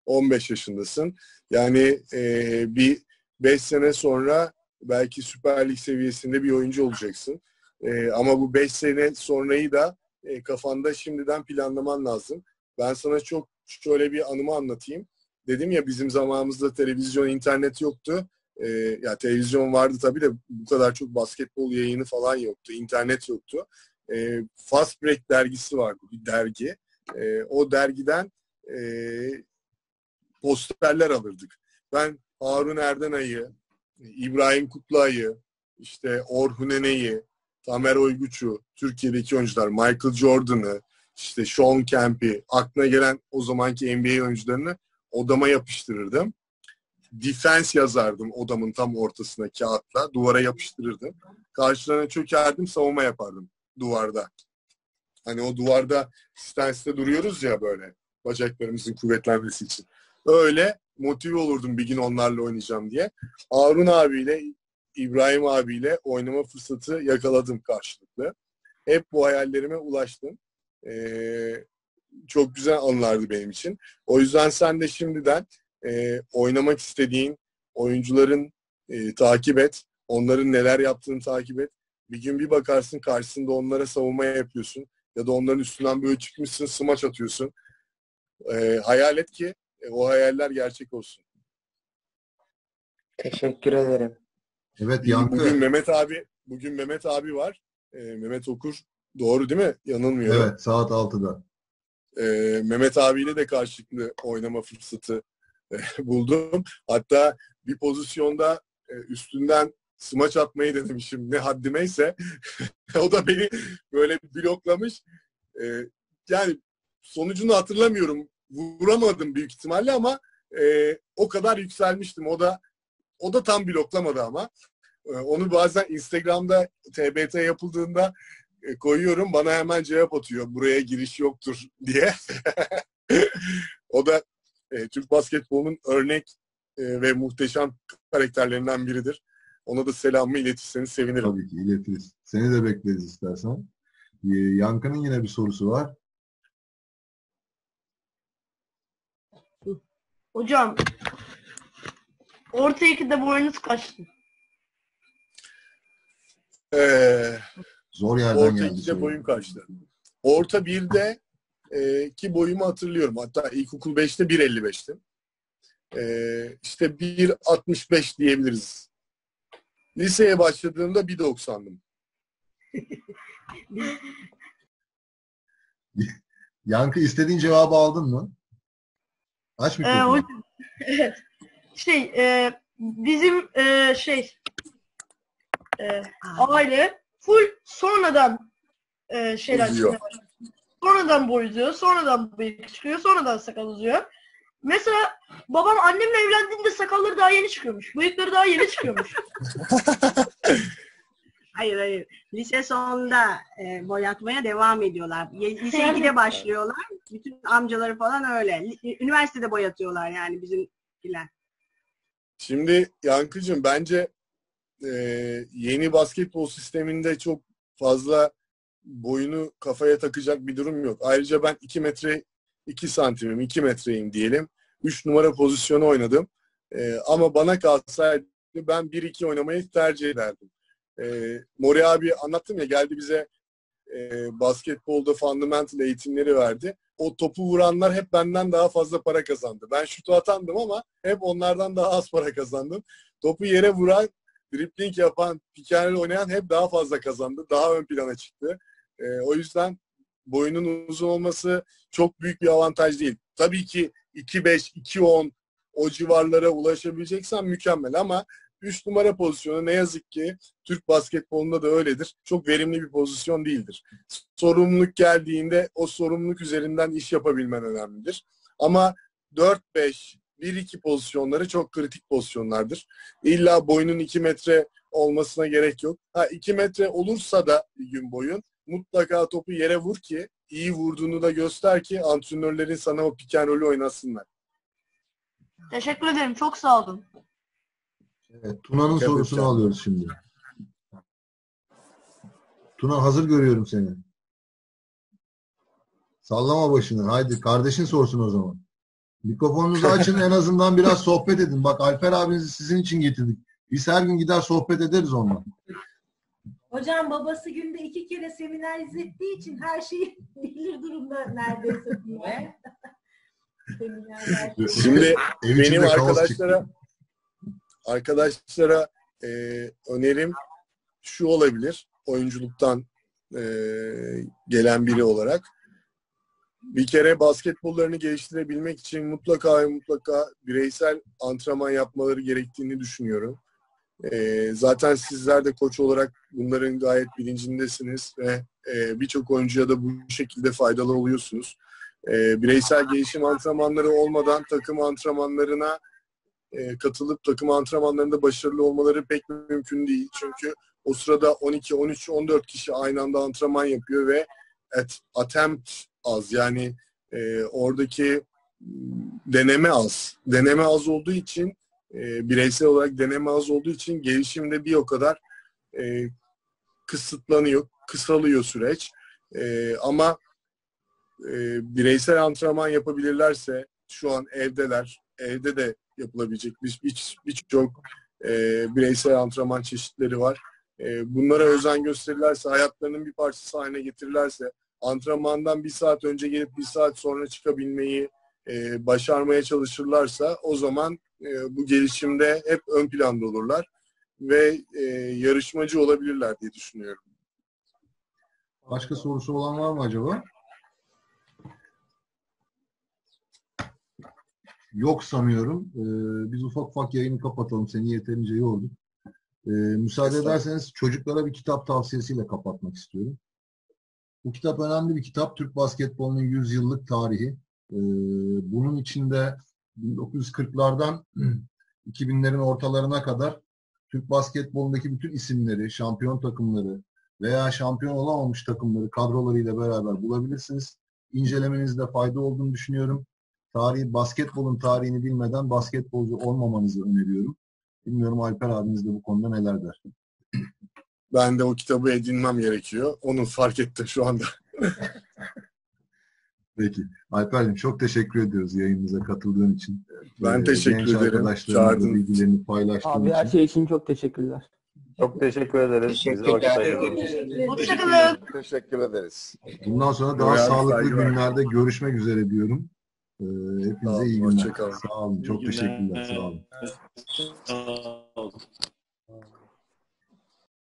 on beş yaşındasın. Yani e, bir beş sene sonra belki Süper Lig seviyesinde bir oyuncu olacaksın. E, ama bu beş sene sonrayı da e, kafanda şimdiden planlaman lazım. Ben sana çok şöyle bir anımı anlatayım. Dedim ya bizim zamanımızda televizyon, internet yoktu. E, ya televizyon vardı tabii de bu kadar çok basketbol yayını falan yoktu. İnternet yoktu. E, Fast Break dergisi vardı, bir dergi. E, o dergiden e, posterler alırdık. Ben Harun Erdenay'ı, İbrahim Kutluay'ı, işte Orhun Ene'yi, Tamer Oyguç'u, Türkiye'deki oyuncular, Michael Jordan'ı, işte Sean Kemp'i, aklına gelen o zamanki N B A oyuncularını odama yapıştırırdım. Defense yazardım odamın tam ortasına kağıtla. Duvara yapıştırırdım. Karşılarına çökerdim, savunma yapardım duvarda. Hani o duvarda stance'de duruyoruz ya böyle bacaklarımızın kuvvetlenmesi için. Öyle motive olurdum bir gün onlarla oynayacağım diye. Harun abiyle, İbrahim abiyle oynama fırsatı yakaladım karşılıklı. Hep bu hayallerime ulaştım. Ee, çok güzel anılardı benim için. O yüzden sen de şimdiden e, oynamak istediğin oyuncuların e, takip et. Onların neler yaptığını takip et. Bir gün bir bakarsın karşısında onlara savunma yapıyorsun. Ya da onların üstünden böyle çıkmışsın, smaç atıyorsun. E, hayal et ki e, o hayaller gerçek olsun. Teşekkür ederim. Evet Bir- Yankı. Bugün Mehmet abi, bugün Mehmet abi var. E, Mehmet Okur. Doğru değil mi? Yanılmıyorum. Evet, saat altıda. E, Mehmet abiyle de karşılıklı oynama fırsatı e, buldum. Hatta bir pozisyonda e, üstünden smaç atmayı denemişim. Ne haddimeyse. O da beni böyle bloklamış. E, yani sonucunu hatırlamıyorum. Vuramadım büyük ihtimalle ama e, o kadar yükselmiştim. O da o da tam bloklamadı ama. E, onu bazen Instagram'da T B T yapıldığında e, koyuyorum. Bana hemen cevap atıyor. Buraya giriş yoktur diye. O da e, Türk basketbolunun örnek e, ve muhteşem karakterlerinden biridir. Ona da selamımı iletirseniz sevinirim. Tabii ki iletiriz. Seni de bekleriz istersen. Ee, Yankı'nın yine bir sorusu var. Hocam orta ikide boyunuz kaçtı? Ee, Zor yerden orta geldi. ikide soru. boyum kaçtı. Orta birde e, ki boyumu hatırlıyorum. Hatta ilkokul beşte bir elli beştim. Ee, işte bir altmış beş diyebiliriz. Liseye başladığımda bir doksandım. Yankı istediğin cevabı aldın mı? Aç Ee, mikrofonu. hocam, evet. Şey, e, bizim e, şey e, aile full sonradan e, şeyler Uzuyor. çıkmaya başlıyor. Sonradan boy uzuyor, sonradan bıyık çıkıyor, sonradan sakal uzuyor. Mesela babam annemle evlendiğinde sakalları daha yeni çıkıyormuş. Bıyıkları daha yeni çıkıyormuş. Hayır hayır. Lise sonunda e, boyatmaya devam ediyorlar. Ye- Lise ikide başlıyorlar. Bütün amcaları falan öyle. Li- Üniversitede boyatıyorlar yani bizimkiler. Şimdi Yankıcığım bence e, yeni basketbol sisteminde çok fazla boyunu kafaya takacak bir durum yok. Ayrıca ben iki metre iki santimim, iki metreyim diyelim. üç numara pozisyonu oynadım. E, ama bana kalsaydı ben bir iki oynamayı tercih ederdim. E, Mori abi anlattım ya geldi bize e, basketbolda fundamental eğitimleri verdi. O topu vuranlar hep benden daha fazla para kazandı. Ben şutu atandım ama hep onlardan daha az para kazandım. Topu yere vuran, dribbling yapan, pick and roll oynayan hep daha fazla kazandı. Daha ön plana çıktı. E, o yüzden boyunun uzun olması çok büyük bir avantaj değil. Tabii ki iki beş, iki on o civarlara ulaşabileceksen mükemmel ama üç numara pozisyonu ne yazık ki Türk basketbolunda da öyledir. Çok verimli bir pozisyon değildir. Sorumluluk geldiğinde o sorumluluk üzerinden iş yapabilmen önemlidir. Ama dört beş, bir iki pozisyonları çok kritik pozisyonlardır. İlla boyunun iki metre olmasına gerek yok. Ha iki metre olursa da bir gün boyun mutlaka topu yere vur ki iyi vurduğunu da göster ki antrenörlerin sana o pick and roll'ü oynasınlar. Teşekkür ederim. Çok sağ olun. Evet, Tuna'nın Dikkat sorusunu edeceğim. alıyoruz şimdi. Tuna hazır görüyorum seni. Sallama başını. Haydi kardeşin sorsun o zaman. Mikrofonunuzu açın, en azından biraz sohbet edin. Bak Alper abinizi sizin için getirdik. Biz her gün gider sohbet ederiz onunla. Hocam babası günde iki kere seminer izlettiği için her şeyi bilir durumda neredeyse diye. Şimdi Ev benim içinde kaos arkadaşlara çıktı. arkadaşlara e, önerim şu olabilir. Oyunculuktan e, gelen biri olarak. Bir kere basketbollarını geliştirebilmek için mutlaka ve mutlaka bireysel antrenman yapmaları gerektiğini düşünüyorum. E, zaten sizler de koç olarak bunların gayet bilincindesiniz ve e, birçok oyuncuya da bu şekilde faydalı oluyorsunuz. E, bireysel gelişim antrenmanları olmadan takım antrenmanlarına e, katılıp takım antrenmanlarında başarılı olmaları pek mümkün değil. Çünkü o sırada on iki, on üç, on dört kişi aynı anda antrenman yapıyor ve at, attempt az. Yani e, oradaki deneme az. Deneme az olduğu için e, bireysel olarak deneme az olduğu için gelişimde bir o kadar e, kısıtlanıyor, kısalıyor süreç. E, ama e, bireysel antrenman yapabilirlerse şu an evdeler, evde de yapılabilecek birçok bir, bir e, bireysel antrenman çeşitleri var. E, bunlara özen gösterirlerse, hayatlarının bir parçası haline getirirlerse, antrenmandan bir saat önce gelip bir saat sonra çıkabilmeyi e, başarmaya çalışırlarsa o zaman e, bu gelişimde hep ön planda olurlar ve e, yarışmacı olabilirler diye düşünüyorum. Başka sorusu olan var mı acaba? Yok sanıyorum. Ee, biz ufak ufak yayını kapatalım. Seni yeterince yorduk. Ee, müsaade ederseniz çocuklara bir kitap tavsiyesiyle kapatmak istiyorum. Bu kitap önemli bir kitap. Türk basketbolunun yüz yıllık tarihi. Ee, bunun içinde bin dokuz yüz kırklardan iki binlerin ortalarına kadar Türk basketbolundaki bütün isimleri, şampiyon takımları veya şampiyon olamamış takımları kadrolarıyla beraber bulabilirsiniz. İncelemenizde fayda olduğunu düşünüyorum. Tarihi, basketbolun tarihini bilmeden basketbolcu olmamanızı öneriyorum. Bilmiyorum Alper abiniz de bu konuda neler der. Ben de o kitabı edinmem gerekiyor. Onu fark ettim şu anda. Peki. Alper'cim çok teşekkür ediyoruz yayınımıza katıldığın için. Ben Ee, teşekkür genç ederim. arkadaşlarımızla Çağırdın. bilgilerini paylaştığın Abi için. her şey için çok teşekkürler. Çok teşekkür ederiz. Bize vakit ayırdığınız için. Hoşçakalın. Teşekkür ederiz. Bundan sonra daha Royal sağlıklı saygılar. günlerde görüşmek üzere diyorum. Ee, hepinize Sağ olun, iyi günler. hoşça kalın. Sağ olun. Çok İyi teşekkürler. günler. Sağ olun. Sağ olun.